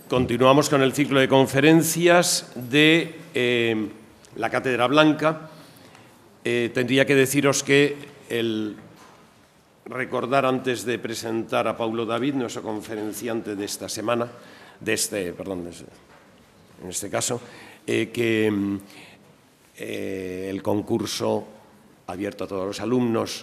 Continuamos con el ciclo de conferencias de la Cátedra Blanca. Tendría que deciros que recordar antes de presentar a Paulo David, nuestro conferenciante de esta semana, en este caso, que el concurso abierto a todos los alumnos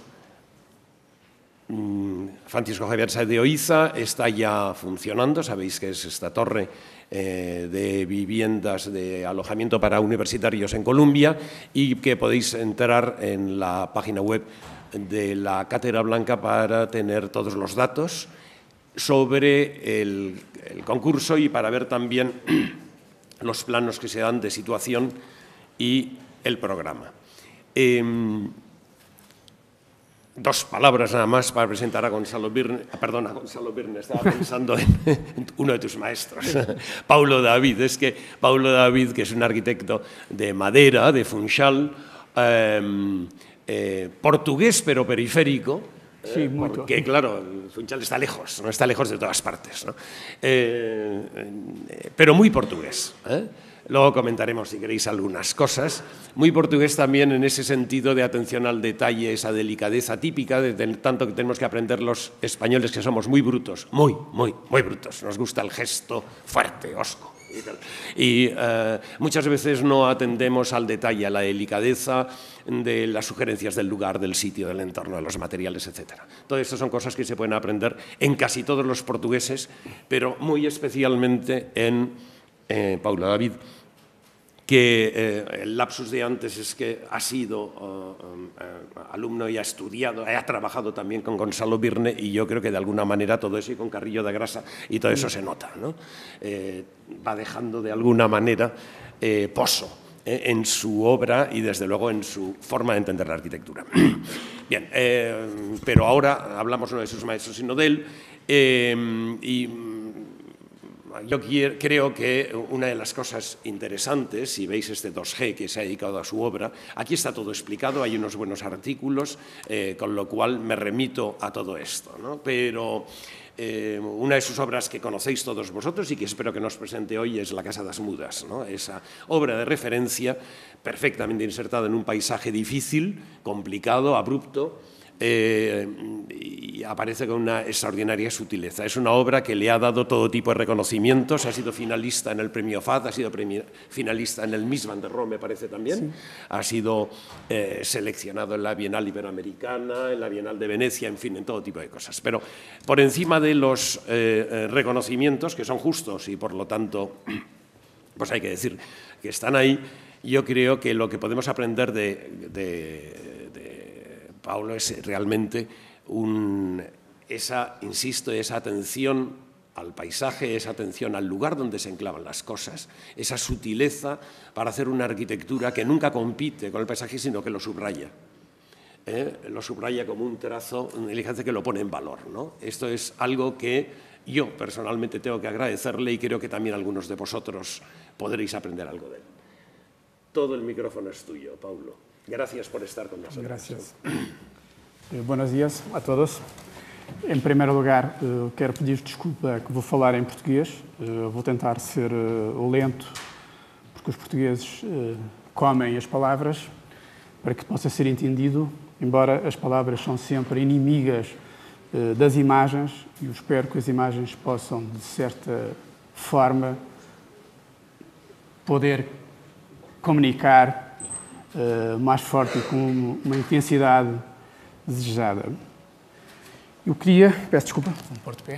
Francisco Javier Sáenz de Oiza está ya funcionando. Sabéis que es esta torre de viviendas de alojamiento para universitarios en Colombia y que podéis entrar en la página web de la Cátedra Blanca para tener todos los datos sobre el concurso y para ver también los planos que se dan de situación y el programa. Dos palabras nada más para presentar a Gonzalo Birne. Perdón, a Gonzalo Birne, estaba pensando en uno de tus maestros, Paulo David. Es que Paulo David, que es un arquitecto de madera, de Funchal, portugués pero periférico, sí, porque claro, Funchal está lejos, no está lejos de todas partes, ¿no? Pero muy portugués, Luego comentaremos, si queréis, algunas cosas. Muy portugués también en ese sentido de atención al detalle, esa delicadeza típica, de tanto que tenemos que aprender los españoles, que somos muy brutos, muy brutos. Nos gusta el gesto fuerte, hosco. Y muchas veces no atendemos al detalle, a la delicadeza de las sugerencias del lugar, del sitio, del entorno, de los materiales, etc. Todo esto son cosas que se pueden aprender en casi todos los portugueses, pero muy especialmente en Paulo David, que el lapsus de antes es que ha sido alumno y ha estudiado, ha trabajado también con Gonzalo Birne, y yo creo que de alguna manera todo eso, y con Carrillo de Grasa, y todo eso se nota, ¿no? Va dejando de alguna manera pozo en su obra y desde luego en su forma de entender la arquitectura. Bien, pero ahora hablamos no de sus maestros sino de él, y yo creo que una de las cosas interesantes, si veis este 2G que se ha dedicado a su obra, aquí está todo explicado, hay unos buenos artículos, con lo cual me remito a todo esto, ¿no? Pero una de sus obras que conocéis todos vosotros y que espero que nos presente hoy es La Casa das Mudas, ¿no? Esa obra de referencia perfectamente insertada en un paisaje difícil, complicado, abrupto, y aparece con una extraordinaria sutileza. Es una obra que le ha dado todo tipo de reconocimientos, ha sido finalista en el Premio FAD, ha sido finalista en el Miss Van der Rohe, me parece también, sí. Ha sido seleccionado en la Bienal Iberoamericana, en la Bienal de Venecia, en fin, en todo tipo de cosas. Pero por encima de los reconocimientos, que son justos y por lo tanto, pues hay que decir que están ahí, yo creo que lo que podemos aprender de Paulo es realmente esa atención al paisaje, esa atención al lugar donde se enclavan las cosas, esa sutileza para hacer una arquitectura que nunca compite con el paisaje, sino que lo subraya. Lo subraya como un trazo, una elegancia que lo pone en valor, ¿no? Esto es algo que yo personalmente tengo que agradecerle y creo que también algunos de vosotros podréis aprender algo de él. Todo el micrófono es tuyo, Paulo. Gracias por estar con nosotros. Gracias. Buenos días a todos. Em primeiro lugar, quero pedir desculpa que vou falar em português. Vou tentar ser lento, porque os portugueses comem as palavras para que possa ser entendido, embora as palavras são sempre inimigas das imagens, e eu espero que as imagens possam, de certa forma, poder comunicar mais forte e com uma intensidade desejada. Eu queria... Peço desculpa. Pôr de pé.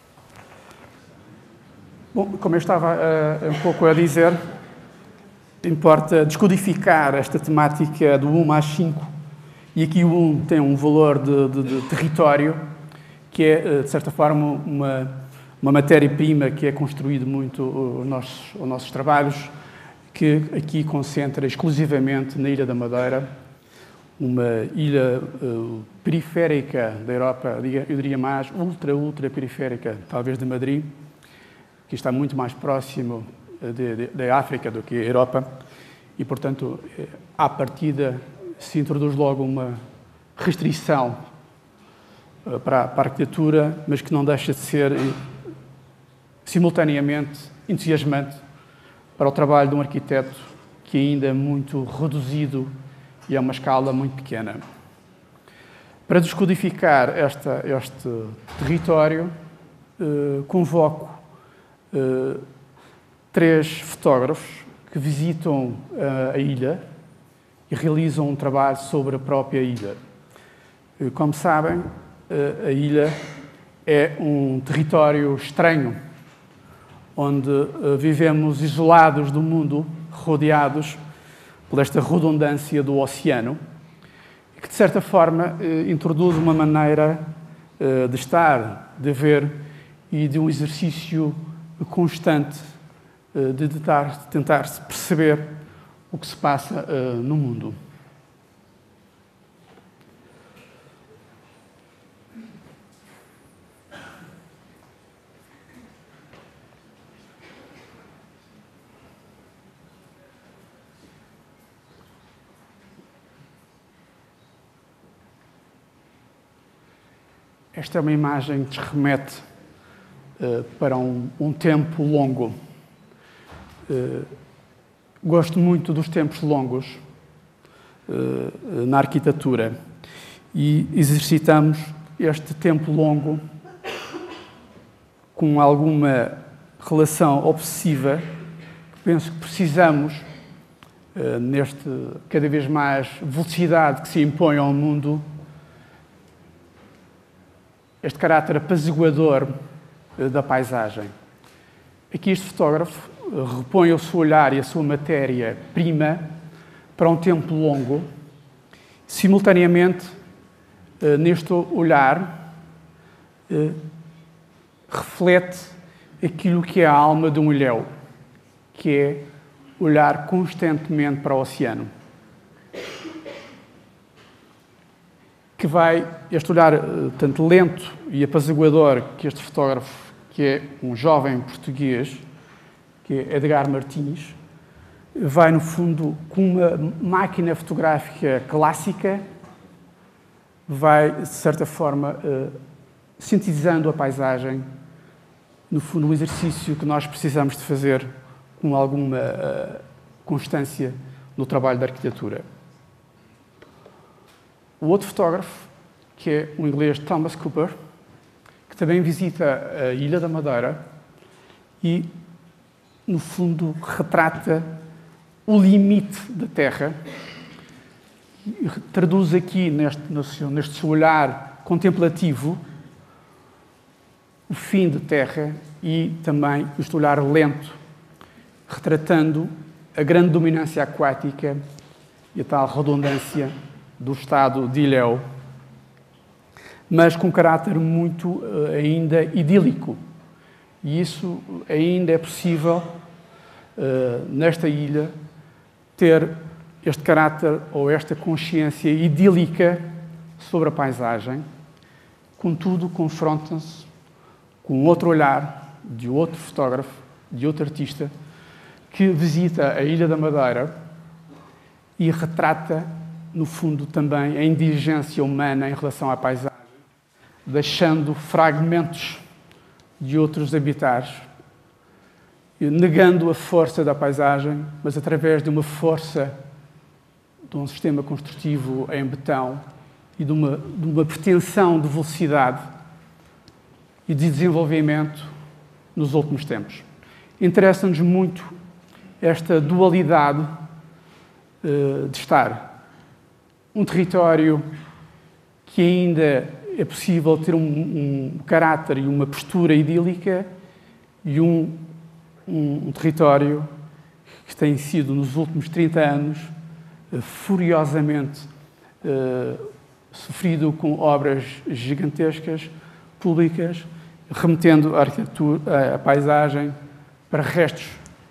Bom, como eu estava um pouco a dizer, importa descodificar esta temática do 1 mais 5, e aqui o 1 tem um valor de território, que é, de certa forma, uma matéria-prima que é construído muito os nossos trabalhos, que aqui concentra exclusivamente na Ilha da Madeira, uma ilha periférica da Europa, eu diria mais ultra periférica, talvez de Madrid, que está muito mais próximo da África do que a Europa, e, portanto, à partida se introduz logo uma restrição para a arquitetura, mas que não deixa de ser simultaneamente entusiasmante para o trabalho de um arquiteto que ainda é muito reduzido e é uma escala muito pequena. Para descodificar este território, convoco 3 fotógrafos que visitam a ilha e realizam um trabalho sobre a própria ilha. Como sabem, a ilha é um território estranho, onde vivemos isolados do mundo, rodeados por esta redundância do oceano, que, de certa forma, introduz uma maneira de estar, de ver e de um exercício constante de tentar perceber o que se passa no mundo. Esta é uma imagem que nos remete para um tempo longo. Gosto muito dos tempos longos na arquitetura e exercitamos este tempo longo com alguma relação obsessiva que penso que precisamos neste cada vez mais velocidade que se impõe ao mundo, este caráter apaziguador da paisagem. Aqui este fotógrafo repõe o seu olhar e a sua matéria-prima para um tempo longo. Simultaneamente, neste olhar, reflete aquilo que é a alma de um ilhéu, que é olhar constantemente para o oceano. Que vai, este olhar tanto lento e apaziguador que este fotógrafo, que é um jovem português, que é Edgar Martins, vai, no fundo, com uma máquina fotográfica clássica, vai, de certa forma, sintetizando a paisagem, no fundo, um exercício que nós precisamos de fazer com alguma constância no trabalho da arquitetura. O outro fotógrafo, que é o inglês Thomas Cooper, que também visita a Ilha da Madeira e, no fundo, retrata o limite da Terra, e traduz aqui, neste seu olhar contemplativo, o fim da Terra e também este olhar lento, retratando a grande dominância aquática e a tal redundância do estado de ilhéu, mas com caráter muito ainda idílico. E isso ainda é possível, nesta ilha, ter este caráter ou esta consciência idílica sobre a paisagem. Contudo, confrontam-se com outro olhar de outro fotógrafo, de outro artista, que visita a Ilha da Madeira e retrata, no fundo, também a indigência humana em relação à paisagem, deixando fragmentos de outros habitares, negando a força da paisagem, mas através de uma força de um sistema construtivo em betão e de uma pretensão de velocidade e de desenvolvimento nos últimos tempos. Interessa-nos muito esta dualidade de estar um território que ainda é possível ter um caráter e uma postura idílica e um território que tem sido, nos últimos 30 anos, furiosamente sofrido com obras gigantescas, públicas, remetendo a arquitetura, a paisagem para restos.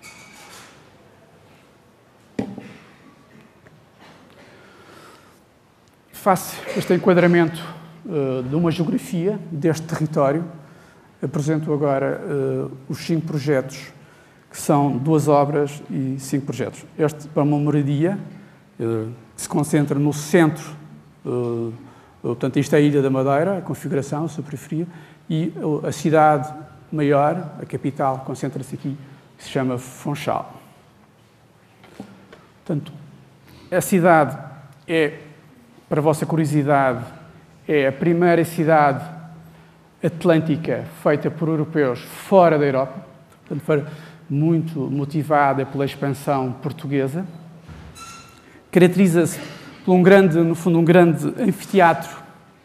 Faço este enquadramento de uma geografia deste território. Apresento agora os 5 projetos, que são 2 obras e 5 projetos. Este para uma moradia, que se concentra no centro, portanto, isto é a Ilha da Madeira, a configuração, a sua periferia, e a cidade maior, a capital, concentra-se aqui que se chama Funchal. Portanto, a cidade é, para a vossa curiosidade, é a primeira cidade atlântica feita por europeus fora da Europa, portanto, foi muito motivada pela expansão portuguesa. Caracteriza-se por no fundo, um grande anfiteatro,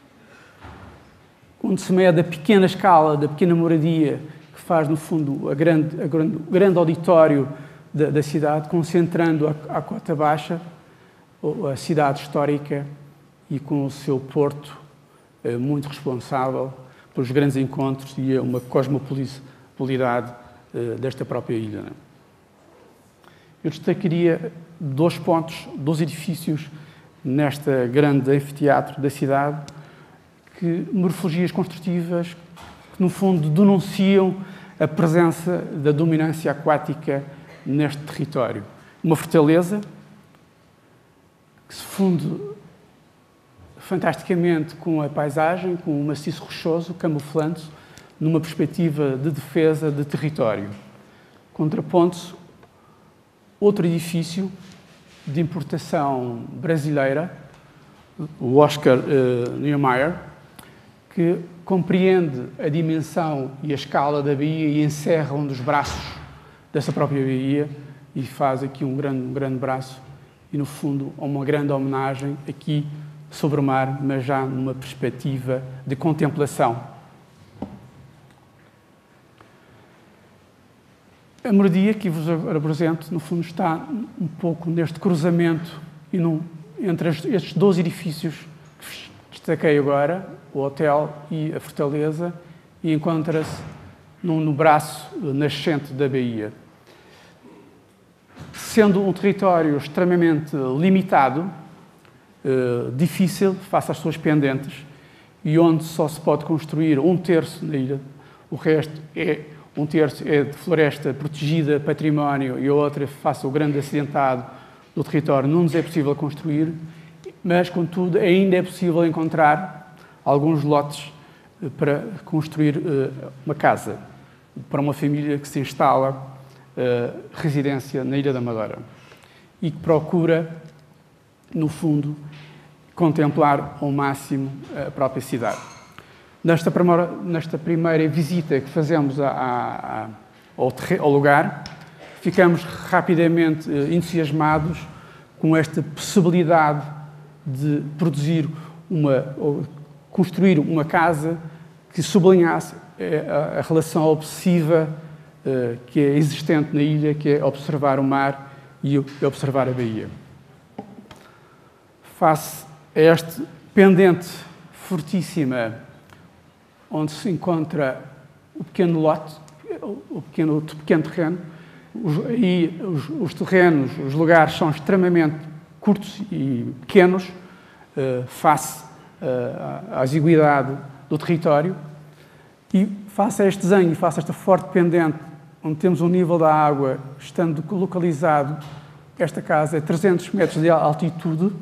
onde se mede a pequena escala da pequena moradia, que faz, no fundo, o grande auditório da cidade, concentrando à cota baixa a cidade histórica e com o seu porto muito responsável pelos grandes encontros e uma cosmopolitalidade desta própria ilha. Eu destacaria 2 pontos, 2 edifícios nesta grande anfiteatro da cidade, que morfologias construtivas que, no fundo, denunciam a presença da dominância aquática neste território. Uma fortaleza que se funde fantasticamente com a paisagem, com o maciço rochoso, camuflando-se numa perspectiva de defesa de território. Contraponto-se outro edifício de importação brasileira, o Oscar Niemeyer, que compreende a dimensão e a escala da baía e encerra um dos braços dessa própria baía e faz aqui um grande braço e, no fundo, uma grande homenagem aqui sobre o mar, mas já numa perspectiva de contemplação. A moradia que vos apresento, no fundo, está um pouco neste cruzamento e entre estes 2 edifícios que destaquei agora, o hotel e a fortaleza, e encontra-se no braço nascente da baía. Sendo um território extremamente limitado, difícil face às suas pendentes, e onde só se pode construir 1/3 na ilha, o resto é 1/3 é de floresta protegida, património, e a outra, face ao grande acidentado do território, não nos é possível construir, mas, contudo, ainda é possível encontrar alguns lotes para construir uma casa para uma família que se instala residência na Ilha da Madeira e que procura, no fundo, contemplar ao máximo a própria cidade. Nesta primeira visita que fazemos ao lugar, ficamos rapidamente entusiasmados com esta possibilidade de construir uma casa que sublinhasse a relação obsessiva que é existente na ilha, que é observar o mar e observar a baía. Face a este pendente fortíssima, onde se encontra o pequeno lote, o pequeno terreno, os terrenos, os lugares são extremamente curtos e pequenos, face à exiguidade do território, e face a este desenho, face a esta forte pendente, onde temos um nível da água, estando localizado, esta casa a 300 metros de altitude,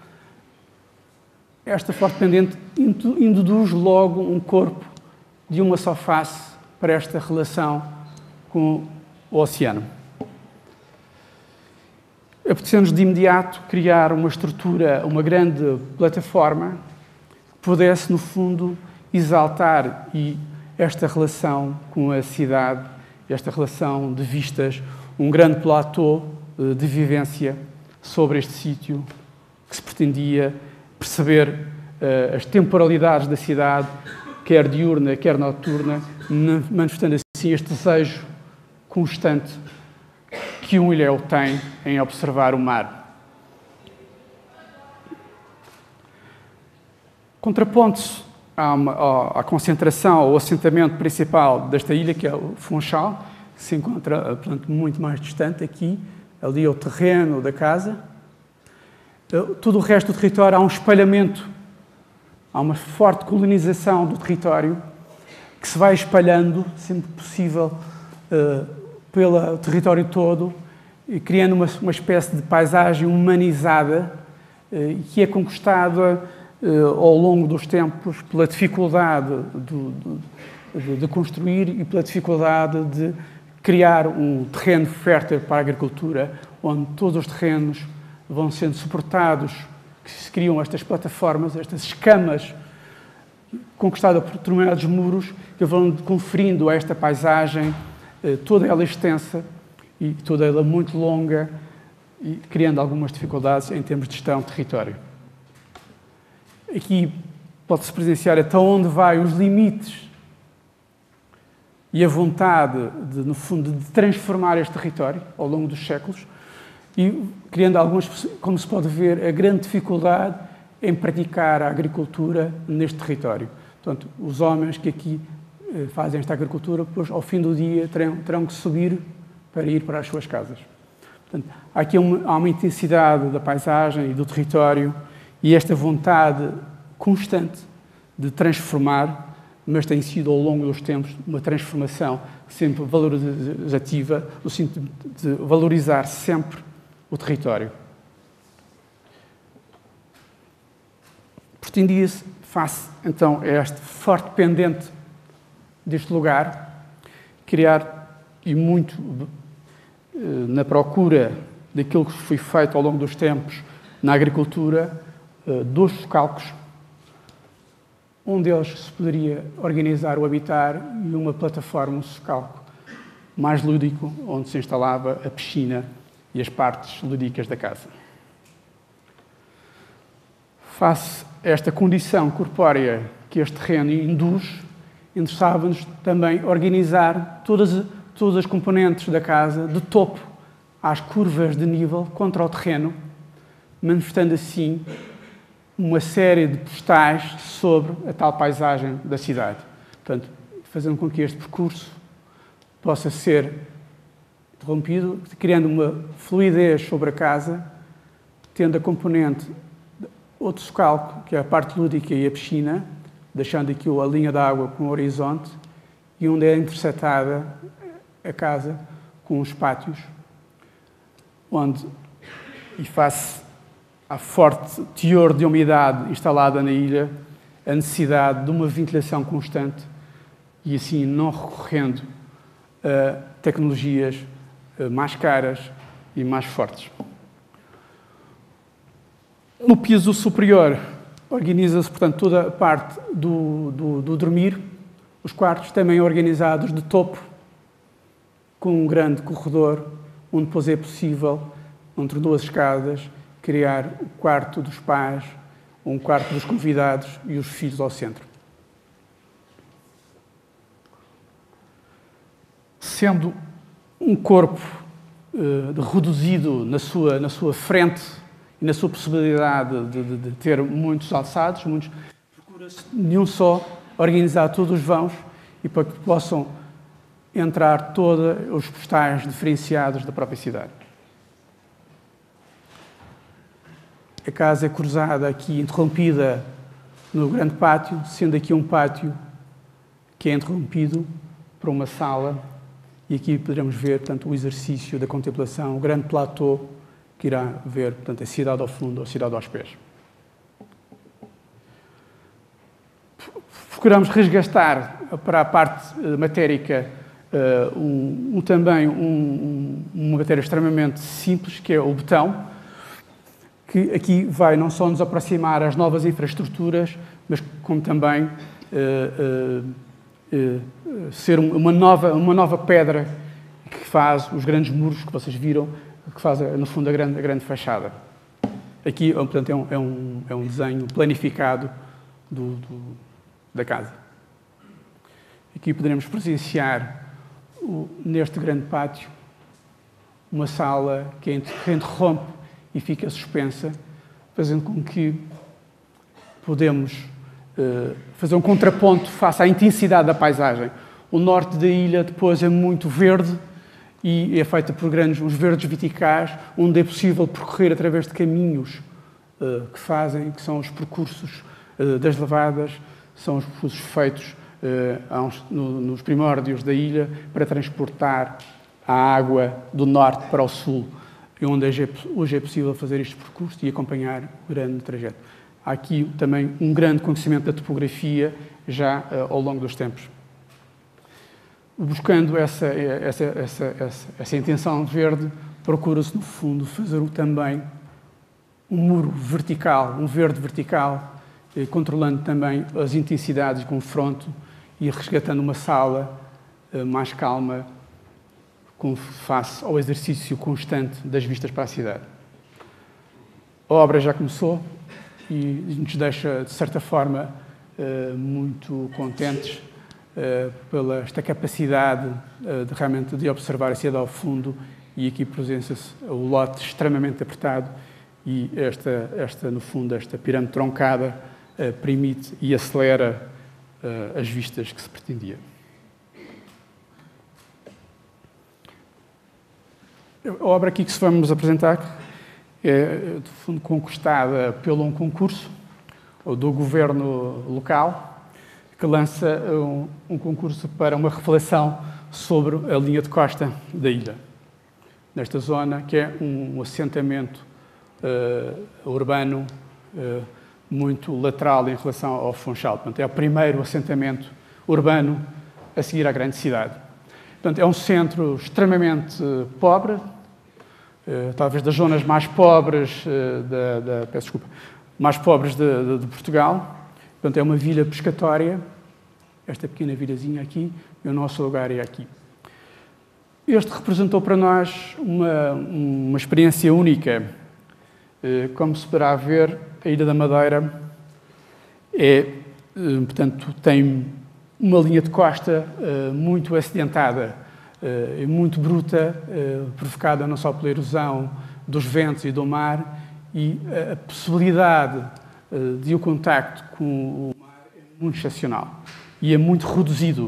esta forte pendente induz logo um corpo de uma só face para esta relação com o oceano. Apeteceu-nos de imediato criar uma estrutura, uma grande plataforma que pudesse, no fundo, exaltar esta relação com a cidade, esta relação de vistas, um grande platô de vivência sobre este sítio que se pretendia perceber as temporalidades da cidade, quer diurna, quer noturna, manifestando assim este desejo constante que um ilhéu tem em observar o mar. Contraponto-se à concentração, ao assentamento principal desta ilha, que é o Funchal, que se encontra, portanto, muito mais distante aqui, ali é o terreno da casa. Todo o resto do território há um espalhamento, há uma forte colonização do território que se vai espalhando, sempre possível, pelo território todo, criando uma espécie de paisagem humanizada que é conquistada ao longo dos tempos pela dificuldade de construir e pela dificuldade de criar um terreno fértil para a agricultura, onde todos os terrenos vão sendo suportados, que se criam estas plataformas, estas escamas, conquistadas por determinados muros, que vão conferindo a esta paisagem toda ela extensa e toda ela muito longa, e criando algumas dificuldades em termos de gestão de território. Aqui pode-se presenciar até onde vai os limites e a vontade, no fundo, de transformar este território ao longo dos séculos e criando algumas, como se pode ver, a grande dificuldade em praticar a agricultura neste território. Portanto, os homens que aqui fazem esta agricultura, depois, ao fim do dia, terão que subir para ir para as suas casas. Portanto, há aqui uma intensidade da paisagem e do território e esta vontade constante de transformar, mas tem sido, ao longo dos tempos, uma transformação sempre valorizativa, no sentido de valorizar sempre o território. Pretendia-se, face, então, a este forte pendente deste lugar, criar, e muito na procura daquilo que foi feito ao longo dos tempos na agricultura, 2 socalcos, um deles se poderia organizar o habitar e uma plataforma, um socalco mais lúdico, onde se instalava a piscina e as partes lúdicas da casa. Face a esta condição corpórea que este terreno induz, interessava-nos também organizar todas as componentes da casa, de topo às curvas de nível, contra o terreno, manifestando assim uma série de postais sobre a tal paisagem da cidade. Portanto, fazendo com que este percurso possa ser interrompido, criando uma fluidez sobre a casa, tendo a componente outro socalco, que é a parte lúdica e a piscina, deixando aqui a linha de água com o horizonte, e onde é interceptada a casa com os pátios, onde, e face ao forte teor de umidade instalada na ilha, a necessidade de uma ventilação constante e assim não recorrendo a tecnologias mais caras e mais fortes. No piso superior organiza-se, portanto, toda a parte do dormir, os quartos também organizados de topo, com um grande corredor, onde depois é possível, entre 2 escadas, criar o quarto dos pais, um quarto dos convidados e os filhos ao centro. Sendo um corpo reduzido na sua frente e na sua possibilidade de ter muitos alçados, procura-se nenhum só organizar todos os vãos e para que possam entrar todos os postais diferenciados da própria cidade. A casa é cruzada aqui, interrompida no grande pátio, sendo aqui um pátio que é interrompido por uma sala e aqui poderemos ver, portanto, o exercício da contemplação, o grande platô que irá ver, portanto, a cidade ao fundo, a cidade aos pés. Procuramos resgatar para a parte matérica uma matéria extremamente simples, que é o betão, que aqui vai não só nos aproximar às novas infraestruturas, mas como também ser uma nova pedra que faz os grandes muros que vocês viram, que faz, no fundo, a grande fachada. Aqui, portanto, é um desenho planificado da casa. Aqui poderemos presenciar, neste grande pátio, uma sala que interrompe e fica suspensa, fazendo com que podemos fazer um contraponto face à intensidade da paisagem. O norte da ilha depois é muito verde e é feita por uns verdes verticais, onde é possível percorrer através de caminhos que são os percursos das levadas, são os percursos feitos nos primórdios da ilha para transportar a água do norte para o sul, e onde hoje é possível fazer este percurso e acompanhar o grande trajeto. Há aqui também um grande conhecimento da topografia já ao longo dos tempos. Buscando essa intenção verde, procura-se, no fundo, fazer também um muro vertical, um verde vertical, controlando também as intensidades de confronto e resgatando uma sala mais calma, face ao exercício constante das vistas para a cidade. A obra já começou e nos deixa, de certa forma, muito contentes pela esta capacidade de realmente de observar a cidade ao fundo, e aqui presença-se o lote extremamente apertado e no fundo, esta pirâmide troncada permite e acelera as vistas que se pretendia. A obra aqui que se vamos apresentar é, de fundo, conquistada pelo um concurso do governo local, que lança um concurso para uma reflexão sobre a linha de costa da ilha. Nesta zona, que é um assentamento urbano muito lateral em relação ao Funchal. Portanto, é o primeiro assentamento urbano a seguir à grande cidade. Portanto, é um centro extremamente pobre, talvez das zonas mais pobres mais pobres de Portugal. Portanto, é uma vila pescatória, esta pequena vilazinha aqui, e o nosso lugar é aqui. Este representou para nós uma experiência única. Como se poderá ver, a Ilha da Madeira portanto, tem uma linha de costa muito acidentada, muito bruta, provocada não só pela erosão dos ventos e do mar, e a possibilidade de o contacto com o mar é muito excepcional e é muito reduzido.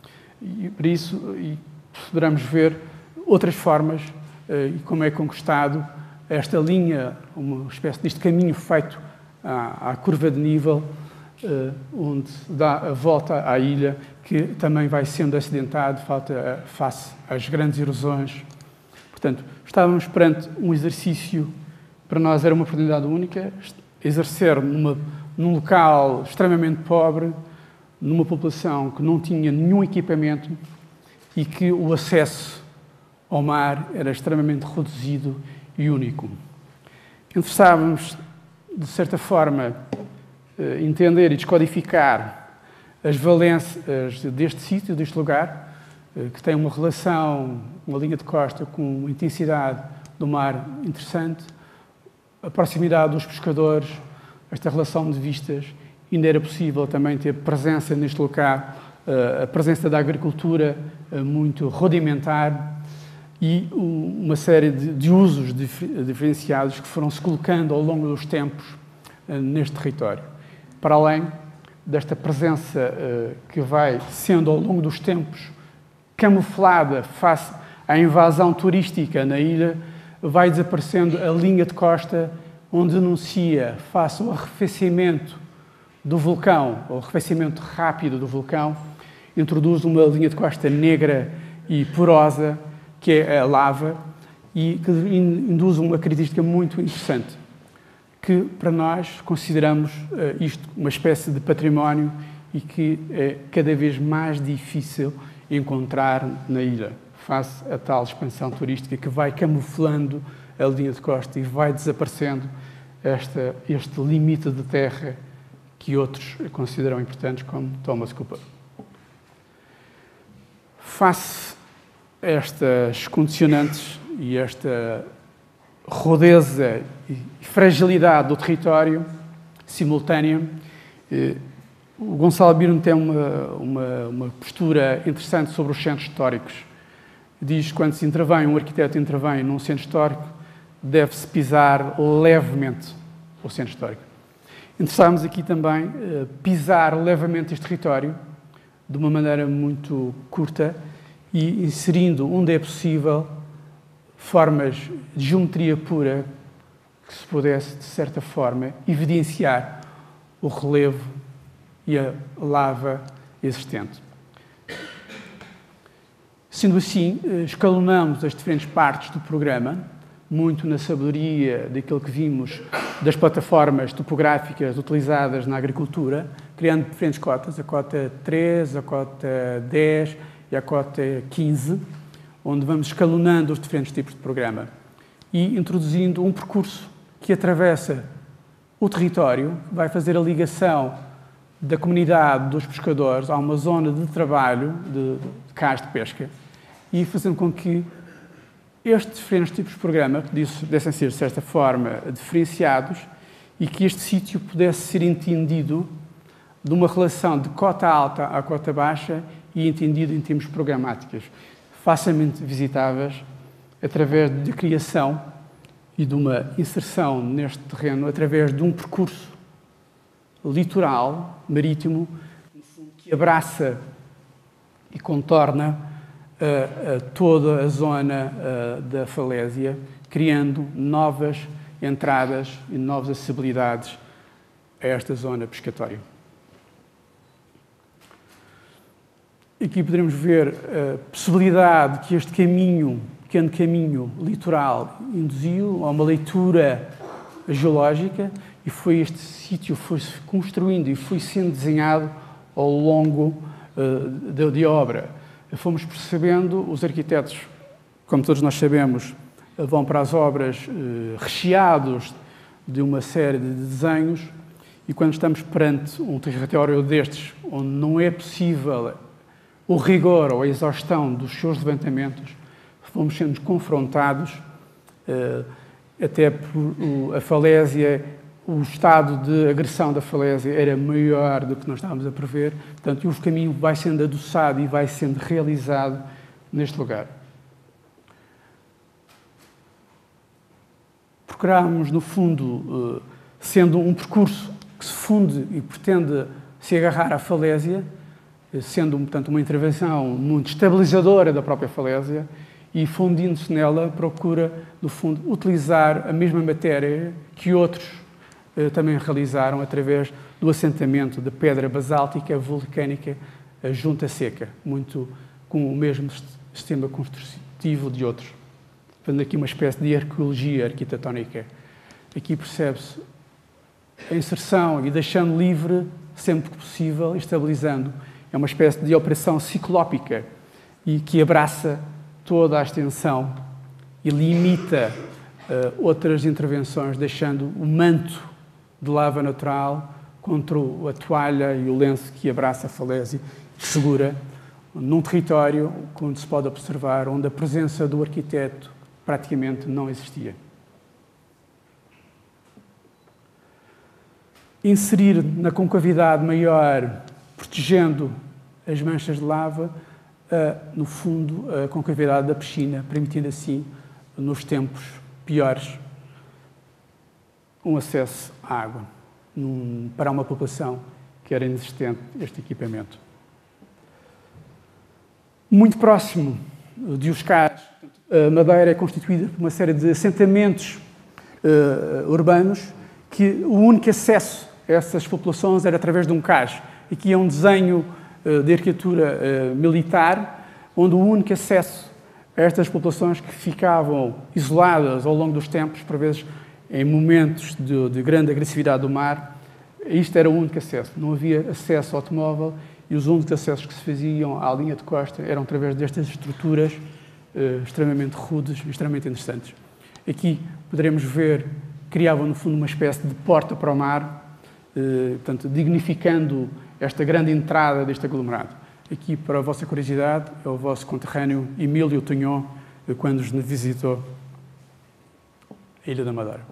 E por isso poderemos ver outras formas e como é conquistado esta linha, uma espécie deste caminho feito à curva de nível, onde dá a volta à ilha, que também vai sendo acidentado face às grandes erosões. Portanto, estávamos perante um exercício, para nós era uma oportunidade única, exercer num local extremamente pobre, numa população que não tinha nenhum equipamento e que o acesso ao mar era extremamente reduzido e único. Interessávamos, de certa forma, entender e descodificar as valências deste sítio, deste lugar, que tem uma relação, uma linha de costa com uma intensidade do mar interessante, a proximidade dos pescadores, esta relação de vistas. Ainda era possível também ter presença neste local, a presença da agricultura muito rudimentar e uma série de usos diferenciados que foram se colocando ao longo dos tempos neste território. Para além desta presença que vai sendo ao longo dos tempos camuflada face à invasão turística na ilha, vai desaparecendo a linha de costa onde denuncia, face ao arrefecimento do vulcão, ao arrefecimento rápido do vulcão, introduz uma linha de costa negra e porosa, que é a lava, e que induz uma característica muito interessante, que para nós consideramos isto uma espécie de património e que é cada vez mais difícil encontrar na ilha, face a tal expansão turística que vai camuflando a linha de costa e vai desaparecendo este limite de terra que outros consideram importantes, como Thomas Cooper. Face a estas condicionantes e esta rudeza e fragilidade do território simultânea, o Gonçalo Birne tem uma postura interessante sobre os centros históricos. Diz que quando se intervém, um arquiteto intervém num centro histórico, deve-se pisar levemente o centro histórico. Interessámos aqui também pisar levemente este território, de uma maneira muito curta, e inserindo, onde é possível, formas de geometria pura que se pudesse, de certa forma, evidenciar o relevo e a lava existente. Sendo assim, escalonamos as diferentes partes do programa, muito na sabedoria daquilo que vimos das plataformas topográficas utilizadas na agricultura, criando diferentes cotas, a cota 3, a cota 10 e a cota 15, onde vamos escalonando os diferentes tipos de programa e introduzindo um percurso que atravessa o território, vai fazer a ligação da comunidade dos pescadores a uma zona de trabalho de cais de pesca e fazendo com que estes diferentes tipos de programa pudessem ser, de certa forma, diferenciados e que este sítio pudesse ser entendido de uma relação de cota alta à cota baixa e entendido em termos programáticos, facilmente visitáveis através da criação e de uma inserção neste terreno através de um percurso litoral, marítimo, que abraça e contorna toda a zona da falésia, criando novas entradas e novas acessibilidades a esta zona pescatória. Aqui poderemos ver a possibilidade que este caminho, pequeno caminho litoral, induziu a uma leitura geológica e este sítio foi-se construindo e foi sendo desenhado ao longo da obra. Fomos percebendo, os arquitetos, como todos nós sabemos, vão para as obras recheados de uma série de desenhos e quando estamos perante um território destes, onde não é possível o rigor ou a exaustão dos seus levantamentos, fomos sendo confrontados, até por a falésia, o estado de agressão da falésia era maior do que nós estávamos a prever, portanto, o caminho vai sendo adoçado e vai sendo realizado neste lugar. Procurámos, no fundo, sendo um percurso que se funde e pretende se agarrar à falésia, sendo, portanto, uma intervenção muito estabilizadora da própria falésia e fundindo-se nela, procura, no fundo, utilizar a mesma matéria que outros também realizaram através do assentamento de pedra basáltica vulcânica junta seca, muito com o mesmo sistema construtivo de outros. Fazendo aqui uma espécie de arqueologia arquitetónica. Aqui percebe-se a inserção e deixando livre, sempre que possível, estabilizando. É uma espécie de operação ciclópica e que abraça toda a extensão e limita outras intervenções, deixando o manto de lava natural contra a toalha e o lenço que abraça a falésia e segura num território onde se pode observar onde a presença do arquiteto praticamente não existia. Inserir na concavidade maior, protegendo as manchas de lava, no fundo, a concavidade da piscina, permitindo assim, nos tempos piores, um acesso à água para uma população que era inexistente este equipamento. Muito próximo de os cais, a Madeira é constituída por uma série de assentamentos urbanos que o único acesso a essas populações era através de um cais. Aqui é um desenho de arquitetura militar, onde o único acesso a estas populações que ficavam isoladas ao longo dos tempos, por vezes em momentos de grande agressividade do mar, isto era o único acesso. Não havia acesso ao automóvel e os únicos acessos que se faziam à linha de costa eram através destas estruturas extremamente rudes e extremamente interessantes. Aqui poderemos ver, criavam no fundo uma espécie de porta para o mar, portanto, dignificando esta grande entrada deste aglomerado. Aqui, para a vossa curiosidade, é o vosso conterrâneo Emílio Tunhon, quando nos visitou a Ilha da Madeira.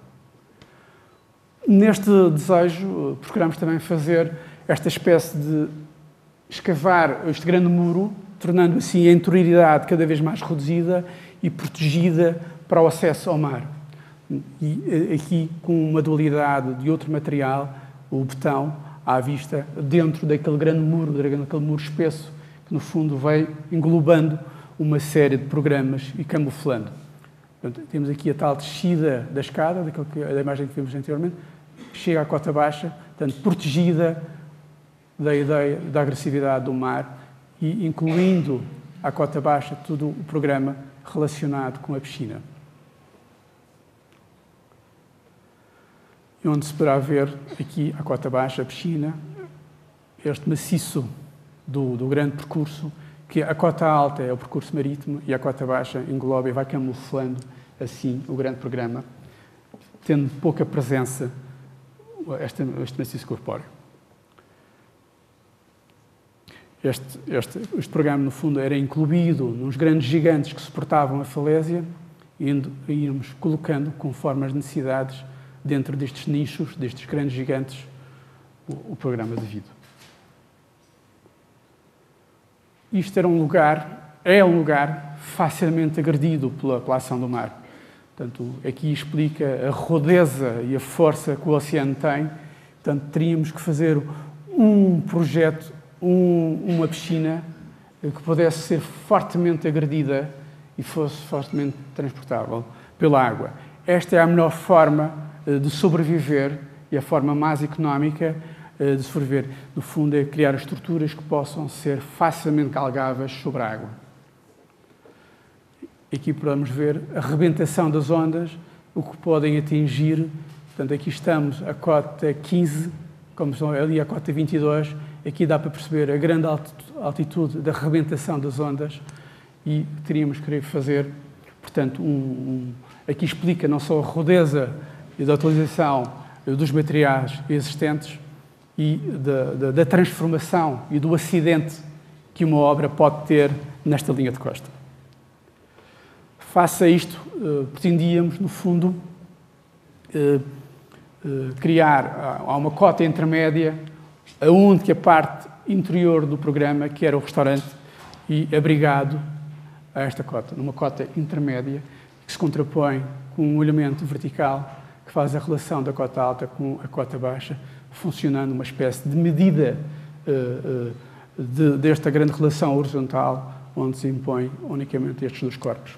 Neste desejo, procuramos também fazer esta espécie de escavar este grande muro, tornando assim a interioridade cada vez mais reduzida e protegida para o acesso ao mar. E aqui, com uma dualidade de outro material, o betão, à vista, dentro daquele grande muro espesso, que no fundo vai englobando uma série de programas e camuflando. Portanto, temos aqui a tal descida da escada, da imagem que vimos anteriormente, chega à cota baixa, portanto, protegida da ideia da agressividade do mar e incluindo à cota baixa todo o programa relacionado com a piscina. E onde se poderá ver aqui à cota baixa a piscina, este maciço do grande percurso que a cota alta é o percurso marítimo e a cota baixa engloba e vai camuflando assim o grande programa, tendo pouca presença este maciço corpóreo. Este programa, no fundo, era incluído nos grandes gigantes que suportavam a falésia e íamos colocando, conforme as necessidades, dentro destes nichos, destes grandes gigantes, o programa devido. Isto é um lugar facilmente agredido pela ação do mar. Portanto, aqui explica a rudeza e a força que o oceano tem. Portanto, teríamos que fazer um projeto, uma piscina que pudesse ser fortemente agredida e fosse fortemente transportável pela água. Esta é a melhor forma de sobreviver e a forma mais económica de sobreviver. No fundo, é criar estruturas que possam ser facilmente galgáveis sobre a água. Aqui podemos ver a rebentação das ondas, o que podem atingir. Portanto, aqui estamos a cota 15, como estão ali a cota 22. Aqui dá para perceber a grande altitude da rebentação das ondas e teríamos que fazer, portanto, aqui explica não só a rudeza e da utilização dos materiais existentes e da transformação e do acidente que uma obra pode ter nesta linha de costa. Face a isto, pretendíamos, no fundo, criar uma cota intermédia, a única parte interior do programa, que era o restaurante, e abrigado a esta cota, numa cota intermédia, que se contrapõe com um elemento vertical que faz a relação da cota alta com a cota baixa, funcionando uma espécie de medida desta grande relação horizontal, onde se impõe unicamente estes dois corpos.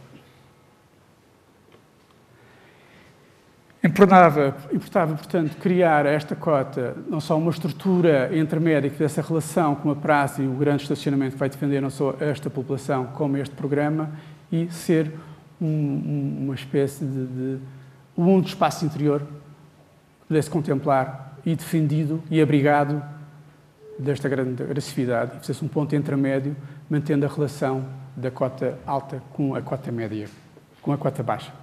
Importava, portanto, criar esta cota, não só uma estrutura intermédia que dessa relação com a praça e o grande estacionamento que vai defender não só esta população, como este programa, e ser uma espécie de um espaço interior que pudesse contemplar e defendido e abrigado desta grande agressividade, e fosse um ponto intermédio, mantendo a relação da cota alta com a cota média, com a cota baixa.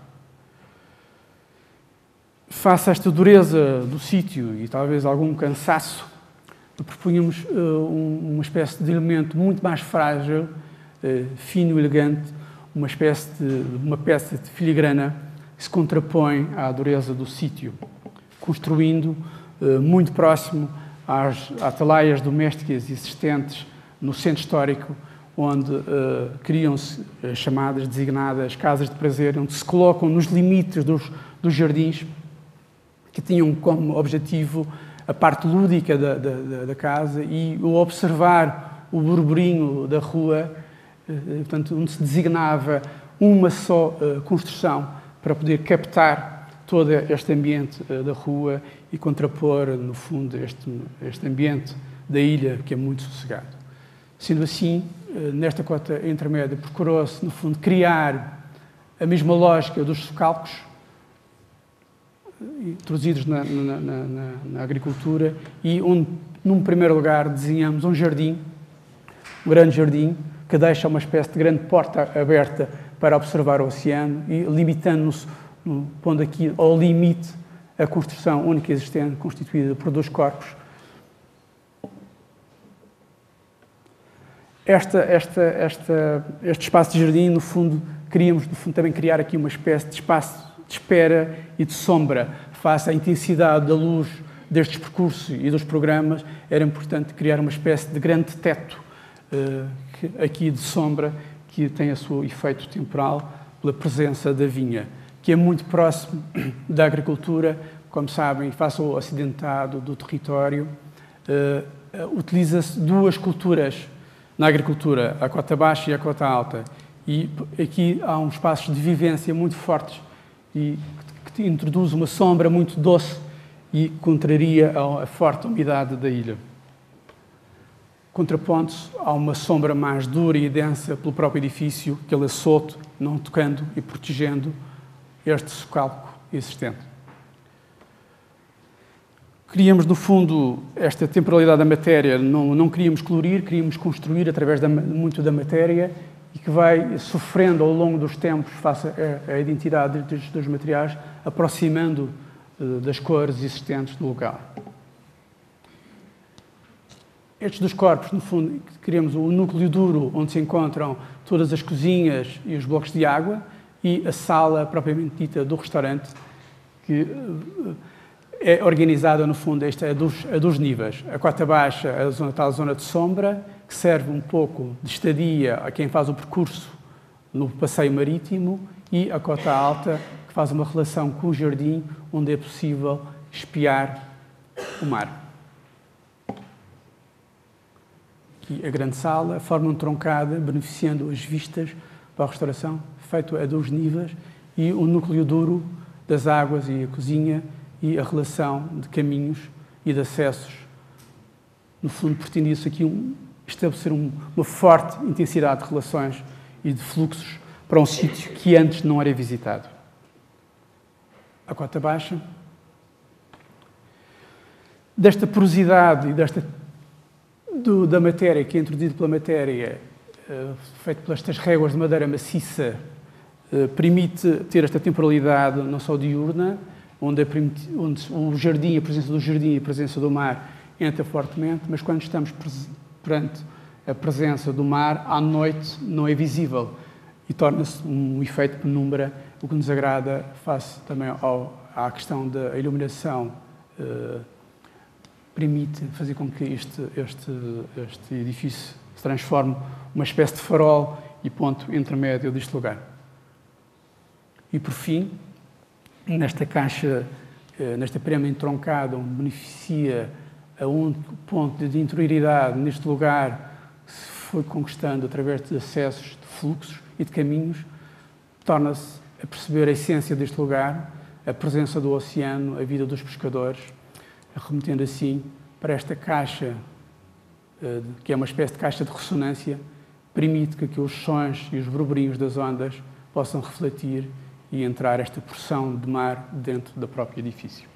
Face a esta dureza do sítio e talvez algum cansaço, propunhamos uma espécie de elemento muito mais frágil, fino e elegante, uma peça de filigrana que se contrapõe à dureza do sítio, construindo muito próximo às atalaias domésticas existentes no centro histórico, onde criam-se chamadas designadas casas de prazer, onde se colocam nos limites dos jardins, que tinham como objetivo a parte lúdica da casa e o observar o burburinho da rua, portanto, onde se designava uma só construção para poder captar todo este ambiente da rua e contrapor, no fundo, este ambiente da ilha, que é muito sossegado. Sendo assim, nesta cota intermédia, procurou-se, no fundo, criar a mesma lógica dos socalcos, introduzidos na agricultura, e onde, num primeiro lugar, desenhamos um jardim, um grande jardim, que deixa uma espécie de grande porta aberta para observar o oceano e limitando-nos, pondo aqui ao limite a construção única existente, constituída por dois corpos. Este espaço de jardim, no fundo, queríamos também criar aqui uma espécie de espaço de espera e de sombra. Face à intensidade da luz destes percursos e dos programas, era importante criar uma espécie de grande teto aqui de sombra, que tem o seu efeito temporal pela presença da vinha, que é muito próximo da agricultura. Como sabem, face ao acidentado do território, utiliza-se duas culturas na agricultura, a cota baixa e a cota alta, e aqui há uns espaços de vivência muito fortes e que introduz uma sombra muito doce e contraria a forte umidade da ilha. Contrapondo-se a uma sombra mais dura e densa pelo próprio edifício, que ele é solto, não tocando e protegendo este socalco existente. Queríamos, no fundo, esta temporalidade da matéria, não queríamos colorir, queríamos construir através muito da matéria e que vai sofrendo ao longo dos tempos face à identidade dos materiais, aproximando das cores existentes no lugar. Estes dos corpos, no fundo, queremos o núcleo duro, onde se encontram todas as cozinhas e os blocos de água, e a sala propriamente dita do restaurante, que é organizada, no fundo, esta é dos níveis. A cota baixa, a tal zona de sombra, que serve um pouco de estadia a quem faz o percurso no passeio marítimo, e a cota alta, que faz uma relação com o jardim, onde é possível espiar o mar. Aqui a grande sala, forma troncada, beneficiando as vistas para a restauração, feito a 2 níveis, e o núcleo duro das águas e a cozinha, e a relação de caminhos e de acessos. No fundo, pretendia-se aqui estabelecer uma forte intensidade de relações e de fluxos para um sítio que antes não era visitado. A cota baixa. Desta porosidade e da matéria, que é introduzida pela matéria, feito pelas estas réguas de madeira maciça, permite ter esta temporalidade não só diurna, onde o jardim, a presença do jardim e a presença do mar entra fortemente, mas quando estamos perante a presença do mar, à noite não é visível e torna-se um efeito de penumbra, o que nos agrada face também à questão da iluminação, permite fazer com que este edifício se transforme uma espécie de farol e ponto intermédio deste lugar. E, por fim, nesta caixa, nesta prema entroncada, onde beneficia a único ponto de interioridade neste lugar que se foi conquistando através de acessos, de fluxos e de caminhos, torna-se a perceber a essência deste lugar, a presença do oceano, a vida dos pescadores, remetendo assim para esta caixa, que é uma espécie de caixa de ressonância, permite que os sons e os burburinhos das ondas possam refletir e entrar esta porção de mar dentro do próprio edifício.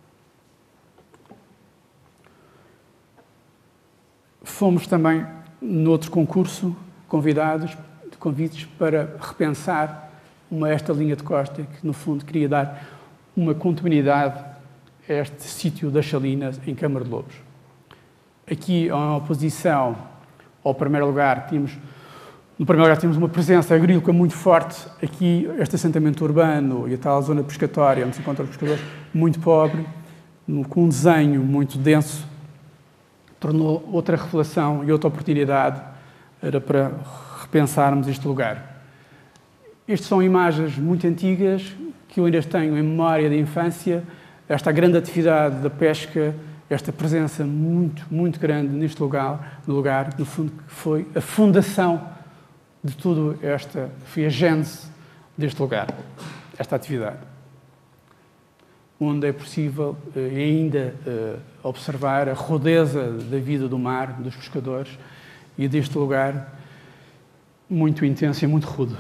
Fomos também, noutro concurso, convites para repensar esta linha de costa, que no fundo queria dar uma continuidade a este sítio das Salinas, em Câmara de Lobos. Aqui, em oposição ao primeiro lugar, tínhamos uma presença agrícola muito forte. Aqui, este assentamento urbano e a tal zona pescatória, onde se encontram os pescadores, muito pobre, com um desenho muito denso, tornou outra revelação e outra oportunidade para repensarmos este lugar. Estas são imagens muito antigas, que eu ainda tenho em memória da infância, esta grande atividade da pesca, esta presença muito, muito grande neste lugar, no fundo, que foi a fundação de tudo foi a gênese deste lugar, esta atividade. Onde é possível ainda observar a rudeza da vida do mar, dos pescadores, e deste lugar muito intenso e muito rude.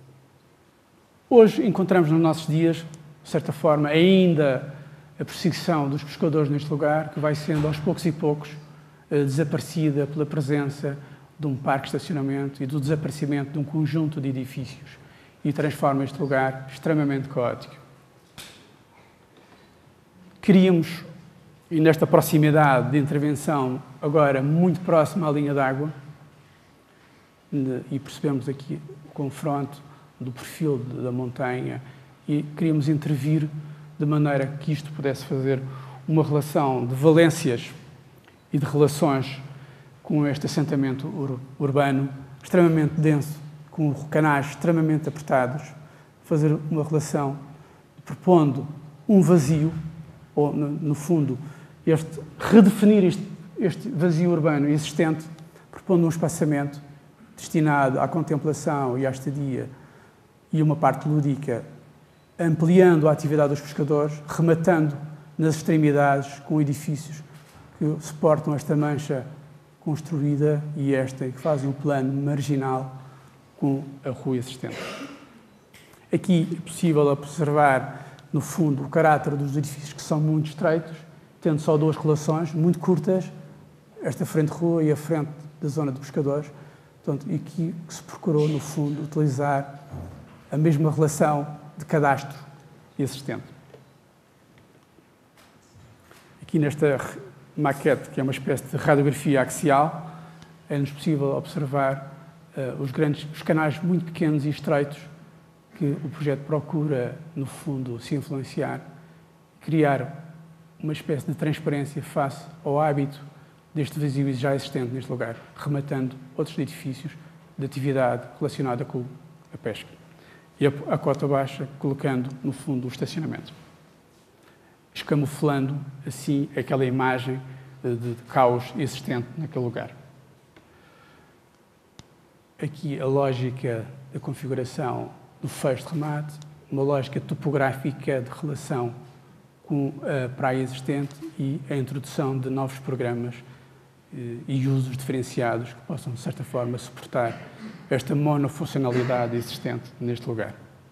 Hoje encontramos nos nossos dias, de certa forma, ainda a perseguição dos pescadores neste lugar, que vai sendo aos poucos e poucos desaparecida pela presença de um parque de estacionamento e do desaparecimento de um conjunto de edifícios, e transforma este lugar extremamente caótico. Queríamos, e nesta proximidade de intervenção, agora muito próxima à linha d'água, e percebemos aqui o confronto do perfil da montanha, e queríamos intervir de maneira que isto pudesse fazer uma relação de valências e de relações com este assentamento urbano extremamente denso, com canais extremamente apertados, fazer uma relação propondo um vazio, ou, no fundo, redefinir este vazio urbano existente, propondo um espaçamento destinado à contemplação e à estadia e uma parte lúdica, ampliando a atividade dos pescadores, rematando nas extremidades com edifícios que suportam esta mancha construída e que fazem um plano marginal com a rua existente. Aqui é possível observar, no fundo, o caráter dos edifícios que são muito estreitos tendo só duas relações muito curtas, esta frente de rua e a frente da zona de pescadores, portanto, e que se procurou, no fundo, utilizar a mesma relação de cadastro existente. Aqui nesta maquete, que é uma espécie de radiografia axial, é-nos possível observar os canais muito pequenos e estreitos que o projeto procura, no fundo, se influenciar, criar uma espécie de transparência face ao hábito deste vazio já existente neste lugar, rematando outros edifícios de atividade relacionada com a pesca. E a cota baixa, colocando, no fundo, o estacionamento, escamuflando, assim, aquela imagem de caos existente naquele lugar. Aqui a lógica da configuração do fecho de remate, uma lógica topográfica de relação com a praia existente e a introdução de novos programas e usos diferenciados que possam, de certa forma, suportar esta monofuncionalidade existente neste lugar.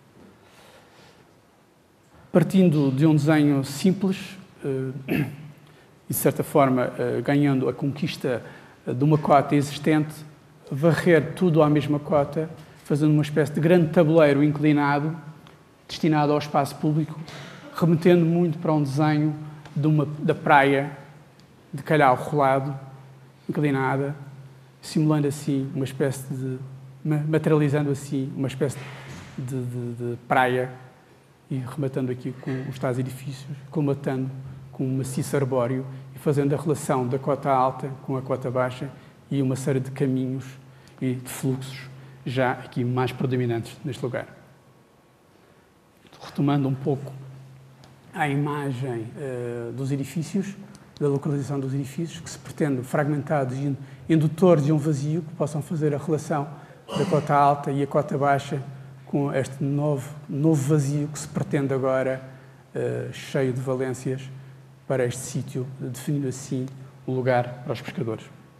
Partindo de um desenho simples e, de certa forma, ganhando a conquista de uma cota existente, varrer tudo à mesma cota, fazendo uma espécie de grande tabuleiro inclinado, destinado ao espaço público, remetendo muito para um desenho da praia de calhau rolado, inclinada, simulando assim uma espécie de... materializando assim uma espécie de praia e rematando aqui com os tais edifícios, colmatando com um maciço arbóreo e fazendo a relação da cota alta com a cota baixa e uma série de caminhos e de fluxos já aqui mais predominantes neste lugar. Retomando um pouco a imagem dos edifícios, da localização dos edifícios, que se pretende fragmentados e indutores de um vazio, que possam fazer a relação da cota alta e a cota baixa com este novo vazio que se pretende agora, cheio de valências, para este sítio, definindo assim o lugar para os pescadores.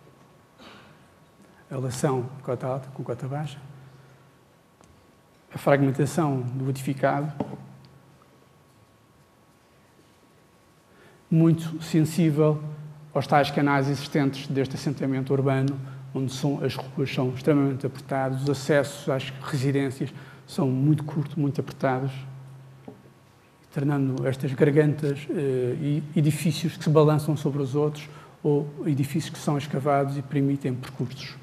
A relação de cota alta com cota baixa, a fragmentação do edificado, muito sensível aos tais canais existentes deste assentamento urbano, onde as ruas são extremamente apertadas, os acessos às residências são muito curtos, muito apertados, tornando estas gargantas edifícios que se balançam sobre os outros ou edifícios que são escavados e permitem percursos.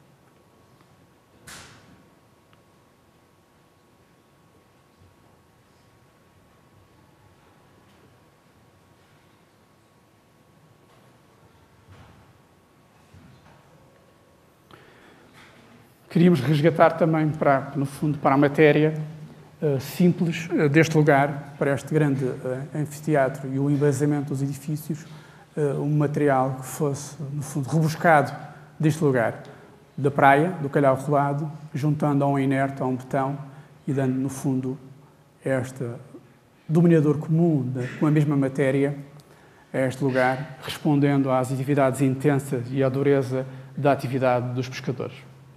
Queríamos resgatar também, no fundo, para a matéria simples deste lugar, para este grande anfiteatro e o embasamento dos edifícios, um material que fosse, no fundo, rebuscado deste lugar, da praia, do calhau rolado, juntando a um inerte, a um betão e dando, no fundo, este dominador comum com a mesma matéria a este lugar, respondendo às atividades intensas e à dureza da atividade dos pescadores.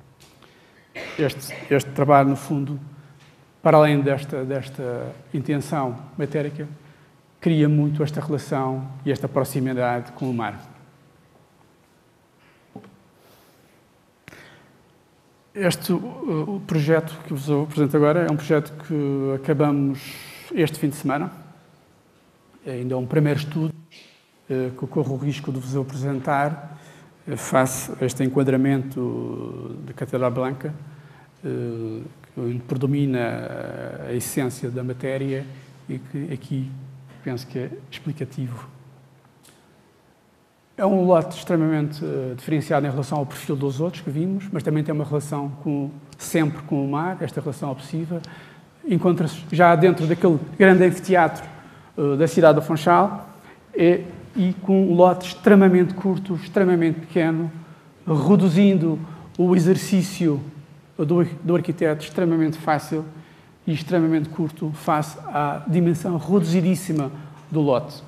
Este trabalho, no fundo, para além desta intenção matérica, cria muito esta relação e esta proximidade com o mar. O projeto que vos apresento agora é um projeto que acabamos este fim de semana. Ainda é um primeiro estudo que eu corro o risco de vos apresentar face a este enquadramento da Catedral Blanca, onde predomina a essência da matéria e que aqui penso que é explicativo. É um lote extremamente diferenciado em relação ao perfil dos outros que vimos, mas também tem uma relação sempre com o mar, esta relação obsessiva. Encontra-se já dentro daquele grande anfiteatro da cidade do Funchal e com um lote extremamente curto, extremamente pequeno, reduzindo o exercício do arquiteto extremamente fácil e extremamente curto face à dimensão reduzidíssima do lote.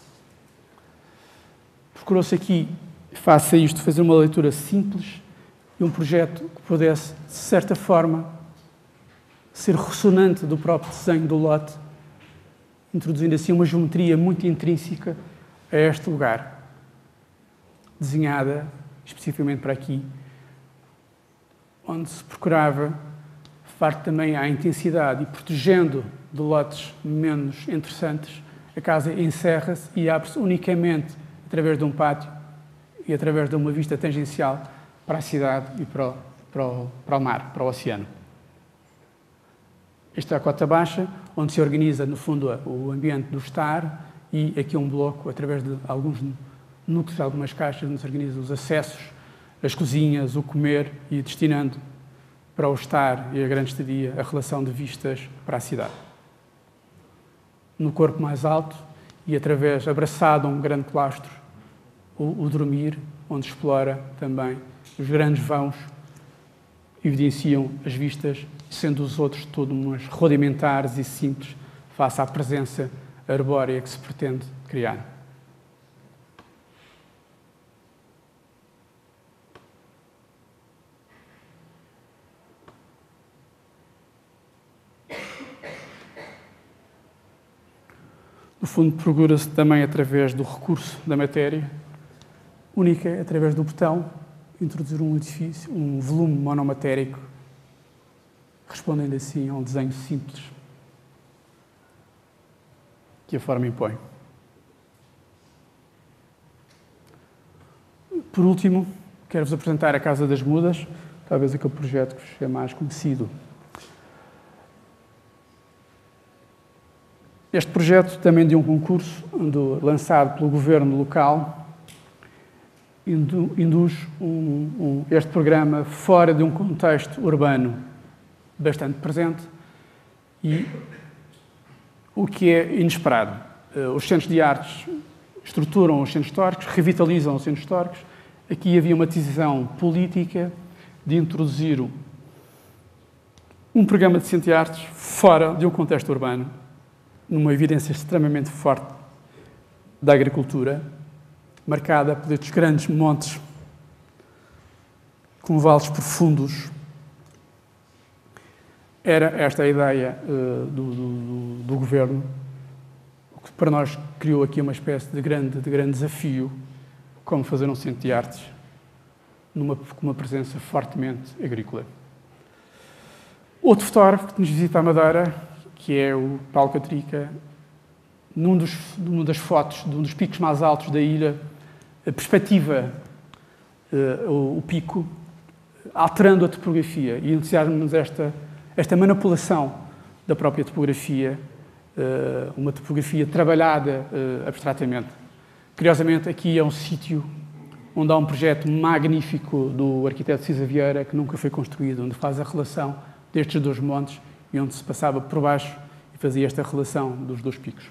Procurou-se aqui, face a isto, fazer uma leitura simples e um projeto que pudesse, de certa forma, ser ressonante do próprio desenho do lote, introduzindo assim uma geometria muito intrínseca a este lugar, desenhada especificamente para aqui, onde se procurava, parte também à intensidade e protegendo de lotes menos interessantes, a casa encerra-se e abre-se unicamente através de um pátio e através de uma vista tangencial para a cidade e para o mar, para o oceano. Esta é a cota baixa, onde se organiza, no fundo, o ambiente do estar, e aqui um bloco, através de alguns núcleos, algumas caixas, onde se organiza os acessos, as cozinhas, o comer, e destinando para o estar e a grande estadia a relação de vistas para a cidade. No corpo mais alto, e através, abraçado a um grande claustro, o dormir, onde explora também os grandes vãos, evidenciam as vistas, sendo os outros todos umas rudimentares e simples, face à presença arbórea que se pretende criar. No fundo, procura-se também, através do recurso da matéria única, através do botão, introduzir um edifício, um volume monomatérico, respondendo assim a um desenho simples que a forma impõe. Por último, quero-vos apresentar a Casa das Mudas, talvez aquele projeto que vos é mais conhecido. Este projeto também de um concurso lançado pelo governo local induz este programa fora de um contexto urbano bastante presente e o que é inesperado. Os centros de artes estruturam os centros históricos, revitalizam os centros históricos. Aqui havia uma decisão política de introduzir um programa de centro de artes fora de um contexto urbano, numa evidência extremamente forte da agricultura, marcada por estes grandes montes com vales profundos. Era esta a ideia do governo, o que para nós criou aqui uma espécie de grande desafio, como fazer um centro de artes com uma presença fortemente agrícola. Outro fotógrafo que nos visita a Madeira, que é o Paulo Catrica, numa das fotos de um dos picos mais altos da ilha, a perspectiva, o pico, alterando a topografia e iniciarmos esta manipulação da própria topografia, uma topografia trabalhada abstratamente. Curiosamente, aqui é um sítio onde há um projeto magnífico do arquiteto Cisa Vieira, que nunca foi construído, onde faz a relação destes dois montes e onde se passava por baixo e fazia esta relação dos dois picos.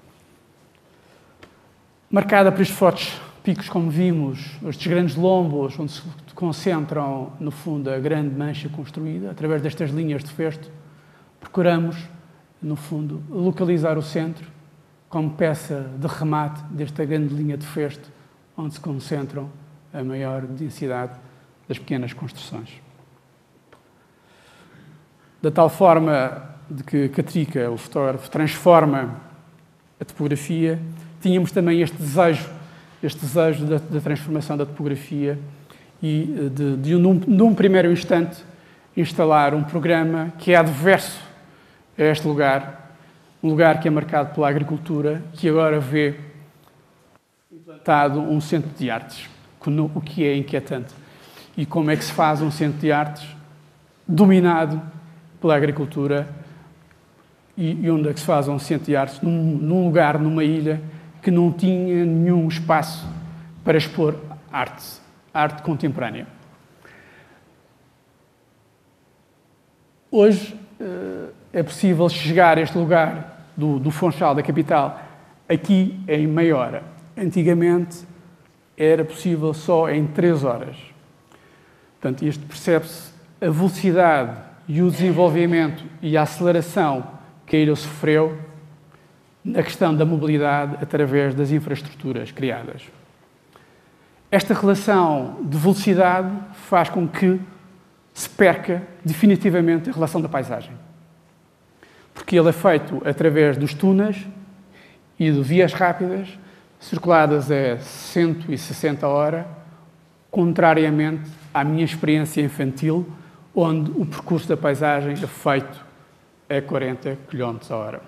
Marcada por estes fortes picos, como vimos, estes grandes lombos, onde se concentram, no fundo, a grande mancha construída, através destas linhas de festo, procuramos, no fundo, localizar o centro como peça de remate desta grande linha de festo, onde se concentram a maior densidade das pequenas construções. Da tal forma de que Catrica, o fotógrafo, transforma a topografia, tínhamos também este desejo da transformação da topografia e num primeiro instante, instalar um programa que é adverso a este lugar, um lugar que é marcado pela agricultura, que agora vê implantado um centro de artes, o que é inquietante. E como é que se faz um centro de artes dominado pela agricultura e onde é que se faz um centro de artes num lugar, numa ilha, que não tinha nenhum espaço para expor arte contemporânea. Hoje é possível chegar a este lugar do Funchal, da capital, aqui em meia hora. Antigamente era possível só em 3 horas. Portanto, isto percebe-se a velocidade e o desenvolvimento e a aceleração que a ilha sofreu na questão da mobilidade através das infraestruturas criadas. Esta relação de velocidade faz com que se perca definitivamente a relação da paisagem. Porque ele é feito através dos túneis e de vias rápidas circuladas a 160 hora, contrariamente à minha experiência infantil, onde o percurso da paisagem é feito a 40 km a hora.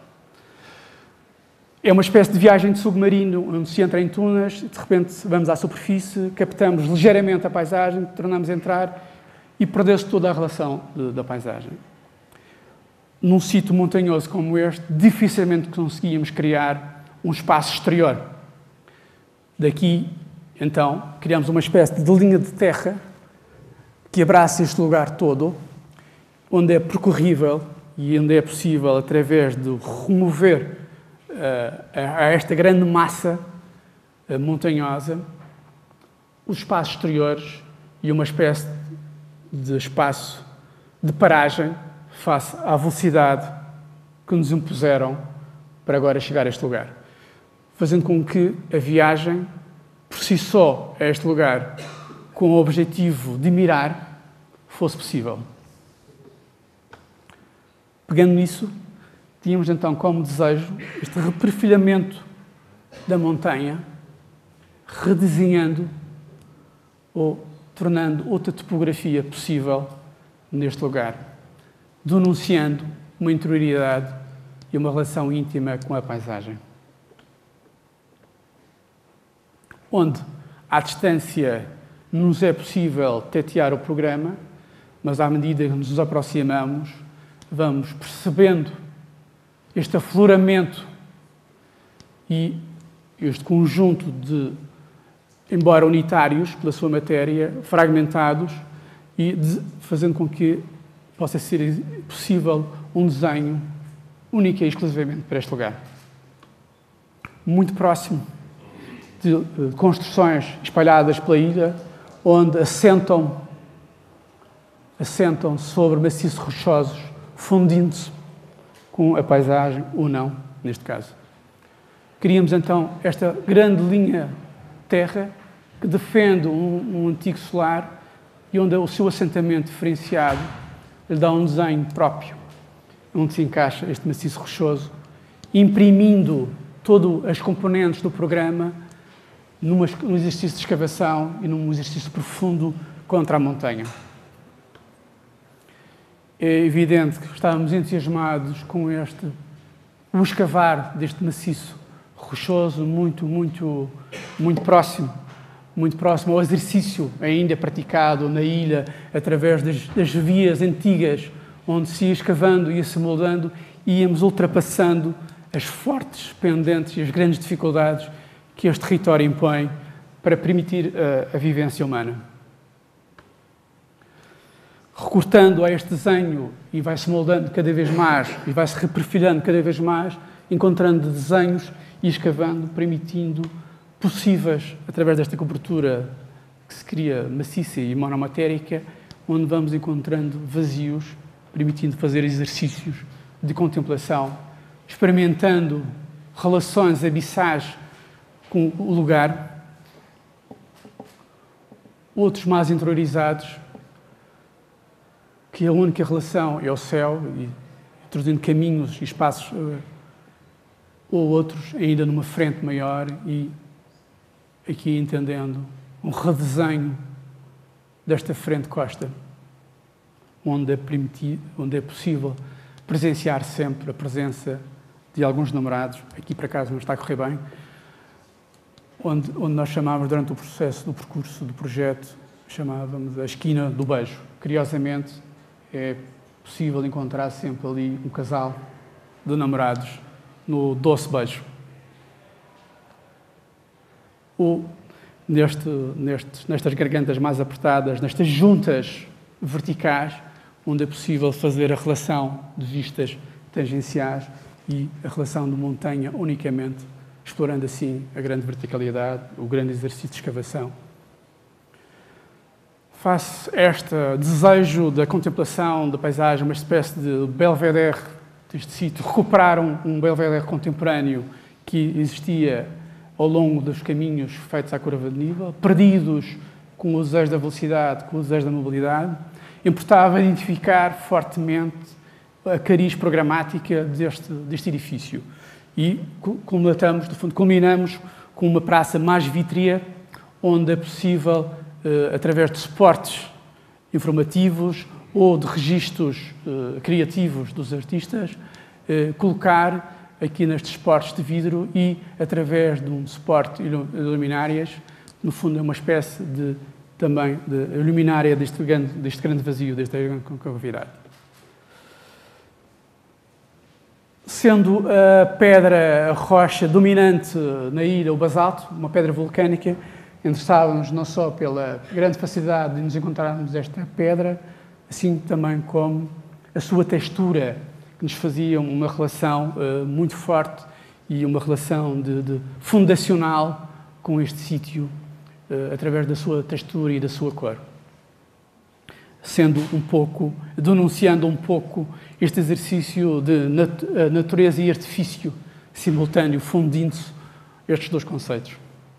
É uma espécie de viagem de submarino, onde se entra em tunas, de repente vamos à superfície, captamos ligeiramente a paisagem, tornamos a entrar e perdeu-se toda a relação da paisagem. Num sítio montanhoso como este, dificilmente conseguíamos criar um espaço exterior. Daqui, então, criamos uma espécie de linha de terra que abraça este lugar todo, onde é percorrível e onde é possível, através de remover a esta grande massa montanhosa, os espaços exteriores e uma espécie de espaço de paragem face à velocidade que nos impuseram para agora chegar a este lugar, fazendo com que a viagem, por si só, a este lugar, com o objetivo de mirar, fosse possível. Pegando nisso, tínhamos então como desejo este reperfilhamento da montanha, redesenhando ou tornando outra topografia possível neste lugar, denunciando uma interioridade e uma relação íntima com a paisagem. Onde, à distância, nos é possível tatear o programa, mas à medida que nos aproximamos, vamos percebendo este afloramento e este conjunto de, embora unitários pela sua matéria, fragmentados, e fazendo com que possa ser possível um desenho único e exclusivamente para este lugar. Muito próximo de construções espalhadas pela ilha, onde assentam sobre maciços rochosos, fundindo-se com a paisagem, ou não, neste caso. Criamos, então, esta grande linha terra que defende um antigo solar e onde o seu assentamento diferenciado lhe dá um desenho próprio, onde se encaixa este maciço rochoso, imprimindo todas as componentes do programa num exercício de escavação e num exercício profundo contra a montanha. É evidente que estávamos entusiasmados com o escavar deste maciço rochoso muito próximo ao exercício ainda praticado na ilha através das vias antigas, onde se ia escavando, ia se moldando e íamos ultrapassando as fortes pendentes e as grandes dificuldades que este território impõe para permitir a vivência humana. Recortando a este desenho e vai-se moldando cada vez mais e vai-se reperfilhando cada vez mais, encontrando desenhos e escavando, permitindo possíveis, através desta cobertura que se cria maciça e monomatérica, onde vamos encontrando vazios, permitindo fazer exercícios de contemplação, experimentando relações abissais com o lugar, outros mais interiorizados, que a única relação é o céu, e introduzindo caminhos e espaços, ou outros ainda numa frente maior e aqui entendendo um redesenho desta frente costa, onde é possível presenciar sempre a presença de alguns namorados. Aqui, por acaso, não está a correr bem, onde nós chamávamos, durante o processo do percurso do projeto, chamávamos a esquina do beijo. Curiosamente, é possível encontrar sempre ali um casal de namorados no doce beijo. Ou nestas gargantas mais apertadas, nestas juntas verticais, onde é possível fazer a relação de vistas tangenciais e a relação de montanha unicamente, explorando assim a grande verticalidade, o grande exercício de escavação. Face a este desejo da contemplação da paisagem, uma espécie de belvedere deste sítio, recuperar um belvedere contemporâneo que existia ao longo dos caminhos feitos à curva de nível, perdidos com o desejo da velocidade, com o desejo da mobilidade, importava identificar fortemente a cariz programática deste edifício. E culminamos com uma praça mais vítrea, onde é possível, através de suportes informativos ou de registros criativos dos artistas, colocar aqui nestes suportes de vidro e, através de um suporte de luminárias, no fundo é uma espécie também de luminária deste grande vazio, desta grande concavidade. Sendo a pedra, a rocha dominante na ilha, o basalto, uma pedra vulcânica, interessávamos não só pela grande facilidade de nos encontrarmos esta pedra, assim também como a sua textura, que nos fazia uma relação muito forte e uma relação de fundacional com este sítio, através da sua textura e da sua cor. Sendo um pouco, denunciando um pouco este exercício de natureza e artifício simultâneo, fundindo-se estes dois conceitos.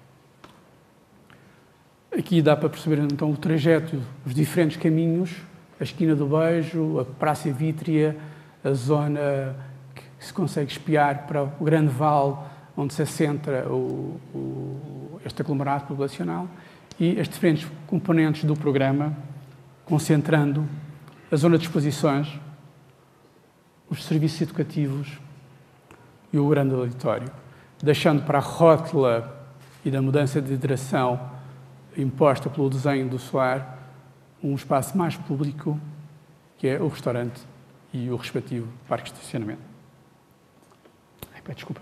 Aqui dá para perceber então o trajeto, os diferentes caminhos, a esquina do Beijo, a Praça Vítrea, a zona que se consegue espiar para o grande vale onde se assentra este aglomerado populacional e as diferentes componentes do programa, concentrando a zona de exposições, os serviços educativos e o grande auditório, deixando para a rótula e da mudança de direção imposta pelo desenho do solar um espaço mais público, que é o restaurante e o respectivo parque de estacionamento. Desculpa.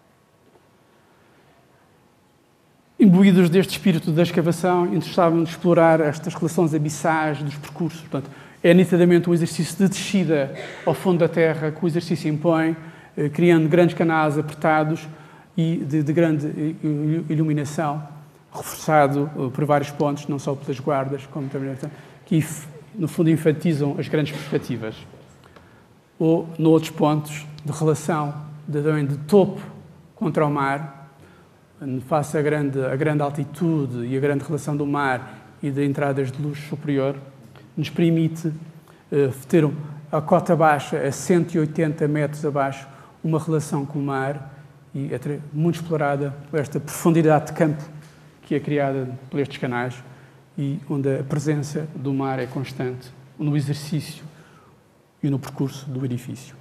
Imbuídos deste espírito da escavação, interessava-nos explorar estas relações abissais dos percursos. Portanto, é nitidamente um exercício de descida ao fundo da terra que o exercício impõe, criando grandes canais apertados e de grande iluminação, reforçado por vários pontos, não só pelas guardas, como também que, no fundo, enfatizam as grandes perspectivas. Ou, noutros pontos, de relação de topo contra o mar, face à grande altitude e a grande relação do mar e de entradas de luz superior, nos permite ter a cota baixa, a 180 metros abaixo, uma relação com o mar e muito explorada por esta profundidade de campo que é criada por estes canais e onde a presença do mar é constante no exercício e no percurso do edifício.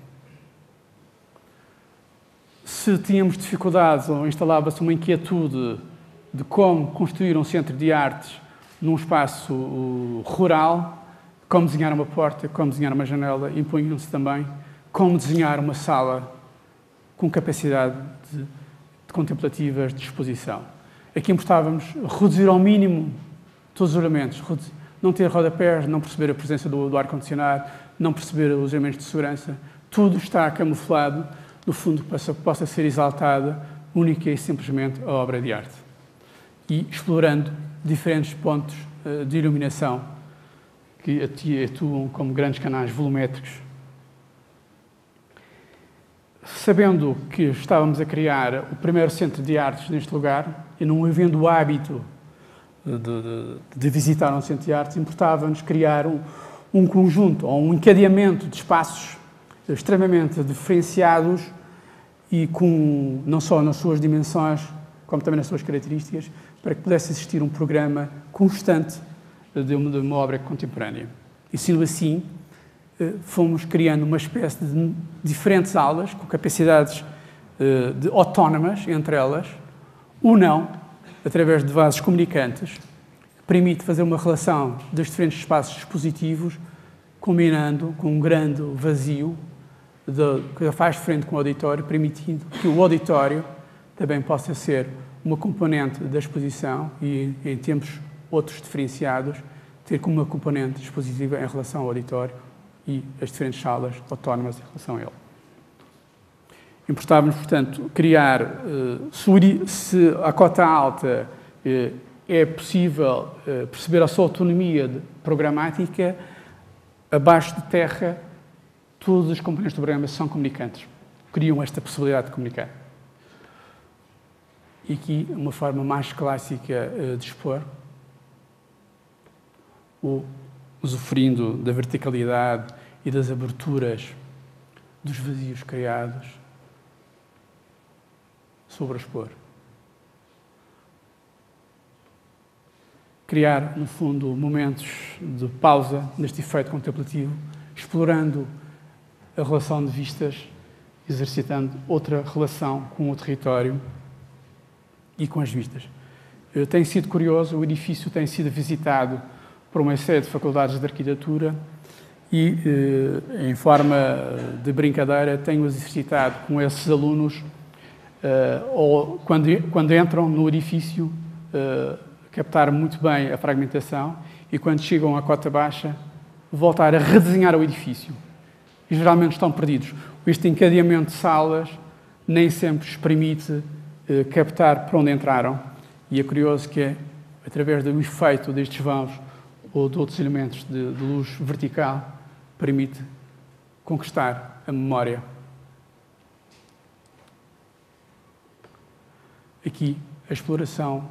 Se tínhamos dificuldades ou instalava-se uma inquietude de como construir um centro de artes num espaço rural, como desenhar uma porta, como desenhar uma janela, impunham-se também como desenhar uma sala com capacidade de contemplativas de exposição. Aqui importávamos reduzir ao mínimo todos os elementos, não ter rodapés, não perceber a presença do ar-condicionado, não perceber os elementos de segurança. Tudo está camuflado, no fundo, para que possa ser exaltada única e simplesmente a obra de arte. E explorando diferentes pontos de iluminação que atuam como grandes canais volumétricos. Sabendo que estávamos a criar o primeiro centro de artes neste lugar e não havendo o hábito de visitar um centro de artes, importava-nos criar um conjunto ou um encadeamento de espaços extremamente diferenciados e com, não só nas suas dimensões, como também nas suas características, para que pudesse existir um programa constante de uma obra contemporânea. E sendo assim, fomos criando uma espécie de diferentes aulas, com capacidades autónomas entre elas, ou não, através de vasos comunicantes, que permite fazer uma relação dos diferentes espaços expositivos, combinando com um grande vazio que faz frente com o auditório, permitindo que o auditório também possa ser uma componente da exposição e, em tempos outros diferenciados, ter como uma componente expositiva em relação ao auditório e as diferentes salas autónomas em relação a ele. Importávamos, portanto, criar, se a cota alta é possível perceber a sua autonomia programática, abaixo de terra, todos os componentes do programa são comunicantes, criam esta possibilidade de comunicar. E aqui, uma forma mais clássica de expor, usufruindo da verticalidade e das aberturas dos vazios criados sobre o expor. criar, no fundo, momentos de pausa neste efeito contemplativo, explorando a relação de vistas, exercitando outra relação com o território e com as vistas. Tem sido curioso, o edifício tem sido visitado por uma série de faculdades de arquitetura e, em forma de brincadeira, tenho exercitado com esses alunos, ou quando entram no edifício, captar muito bem a fragmentação e, quando chegam à cota baixa, voltar a redesenhar o edifício. E geralmente estão perdidos. Este encadeamento de salas nem sempre os permite captar para onde entraram. E é curioso que é através do efeito destes vãos ou de outros elementos de luz vertical, permite conquistar a memória. Aqui, a exploração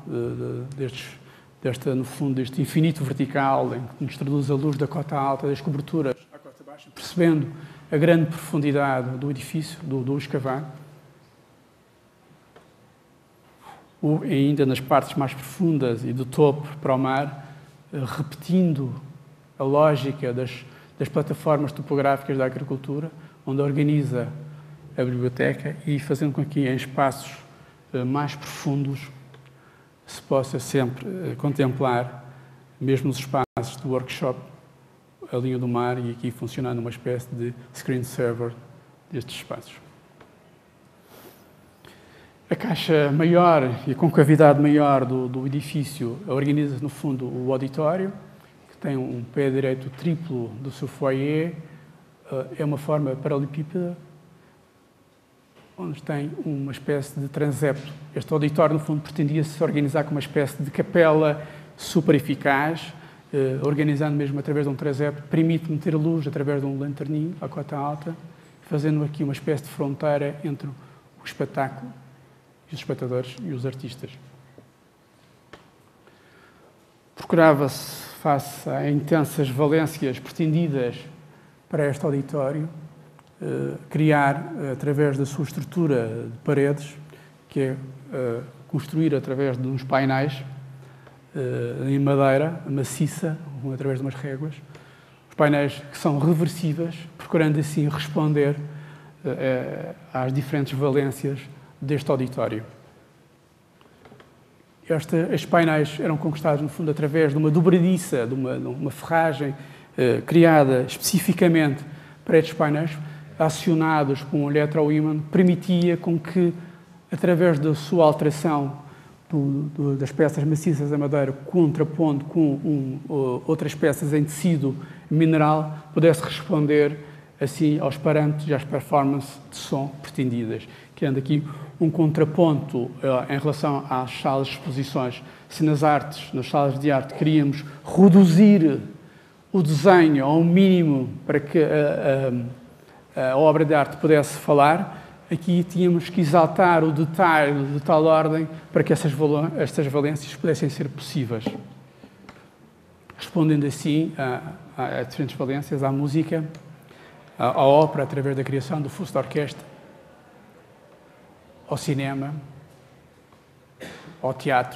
no fundo, deste infinito vertical, em que nos traduz a luz da cota alta, das coberturas à cota baixa, percebendo a grande profundidade do edifício, do escavar, ou ainda nas partes mais profundas e do topo para o mar, repetindo a lógica das plataformas topográficas da agricultura, onde organiza a biblioteca e fazendo com que em espaços mais profundos se possa sempre contemplar, mesmo nos espaços do workshop, a linha do mar e aqui funcionando uma espécie de screensaver destes espaços. A caixa maior e a concavidade maior do edifício organiza, no fundo, o auditório, que tem um pé direito triplo do seu foyer, é uma forma paralelepípeda, onde tem uma espécie de transepto. Este auditório, no fundo, pretendia se organizar como uma espécie de capela super eficaz, organizando mesmo através de um transepto, permite meter luz através de um lanterninho à cota alta, fazendo aqui uma espécie de fronteira entre o espetáculo e os espectadores e os artistas. Procurava-se, face a intensas valências pretendidas para este auditório, criar, através da sua estrutura de paredes, que é construir através de uns painéis em madeira maciça, através de umas réguas, os painéis que são reversíveis, procurando assim responder às diferentes valências deste auditório. Estes painéis eram conquistados, no fundo, através de uma dobradiça, de uma ferragem criada especificamente para estes painéis, acionados com um eletroímã, permitia com que, através da sua alteração das peças maciças em madeira, contrapondo com outras peças em tecido mineral, pudesse responder assim aos parâmetros e às performances de som pretendidas, criando aqui um contraponto em relação às salas de exposições. Se nas salas de arte, queríamos reduzir o desenho ao mínimo para que a obra de arte pudesse falar, aqui tínhamos que exaltar o detalhe de tal ordem para que estas valências pudessem ser possíveis. Respondendo assim a diferentes valências, à música, à ópera, através da criação do fusto de orquestra, ao cinema, ao teatro,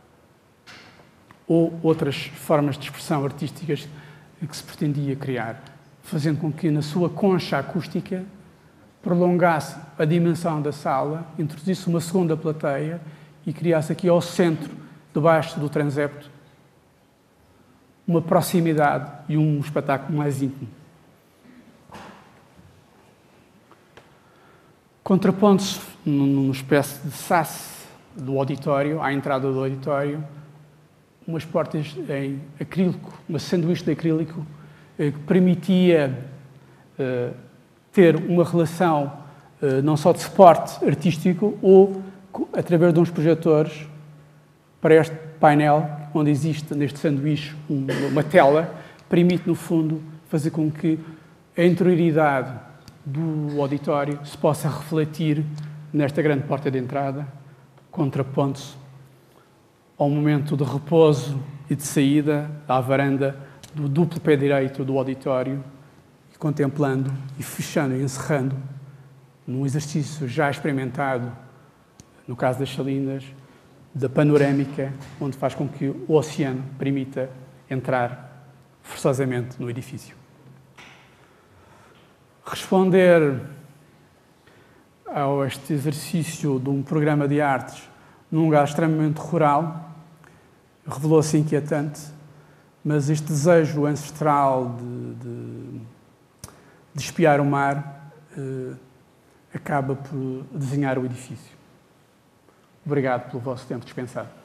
ou outras formas de expressão artísticas que se pretendia criar, fazendo com que, na sua concha acústica, prolongasse a dimensão da sala, introduzisse uma segunda plateia e criasse aqui ao centro, debaixo do transepto, uma proximidade e um espetáculo mais íntimo. Contrapondo-se numa espécie de sas do auditório, à entrada do auditório, umas portas em acrílico, uma sanduíche de acrílico, que permitia ter uma relação não só de suporte artístico ou através de uns projetores para este painel, onde existe neste sanduíche uma tela, permite, no fundo, fazer com que a interioridade do auditório se possa refletir nesta grande porta de entrada, contrapondo-se ao momento de repouso e de saída à varanda do duplo pé direito do auditório, e contemplando e fechando e encerrando, num exercício já experimentado, no caso das Salinas, da panorâmica, onde faz com que o oceano permita entrar forçosamente no edifício. Responder a este exercício de um programa de artes num lugar extremamente rural revelou-se inquietante, mas este desejo ancestral de espiar o mar acaba por desenhar o edifício. Obrigado pelo vosso tempo dispensado.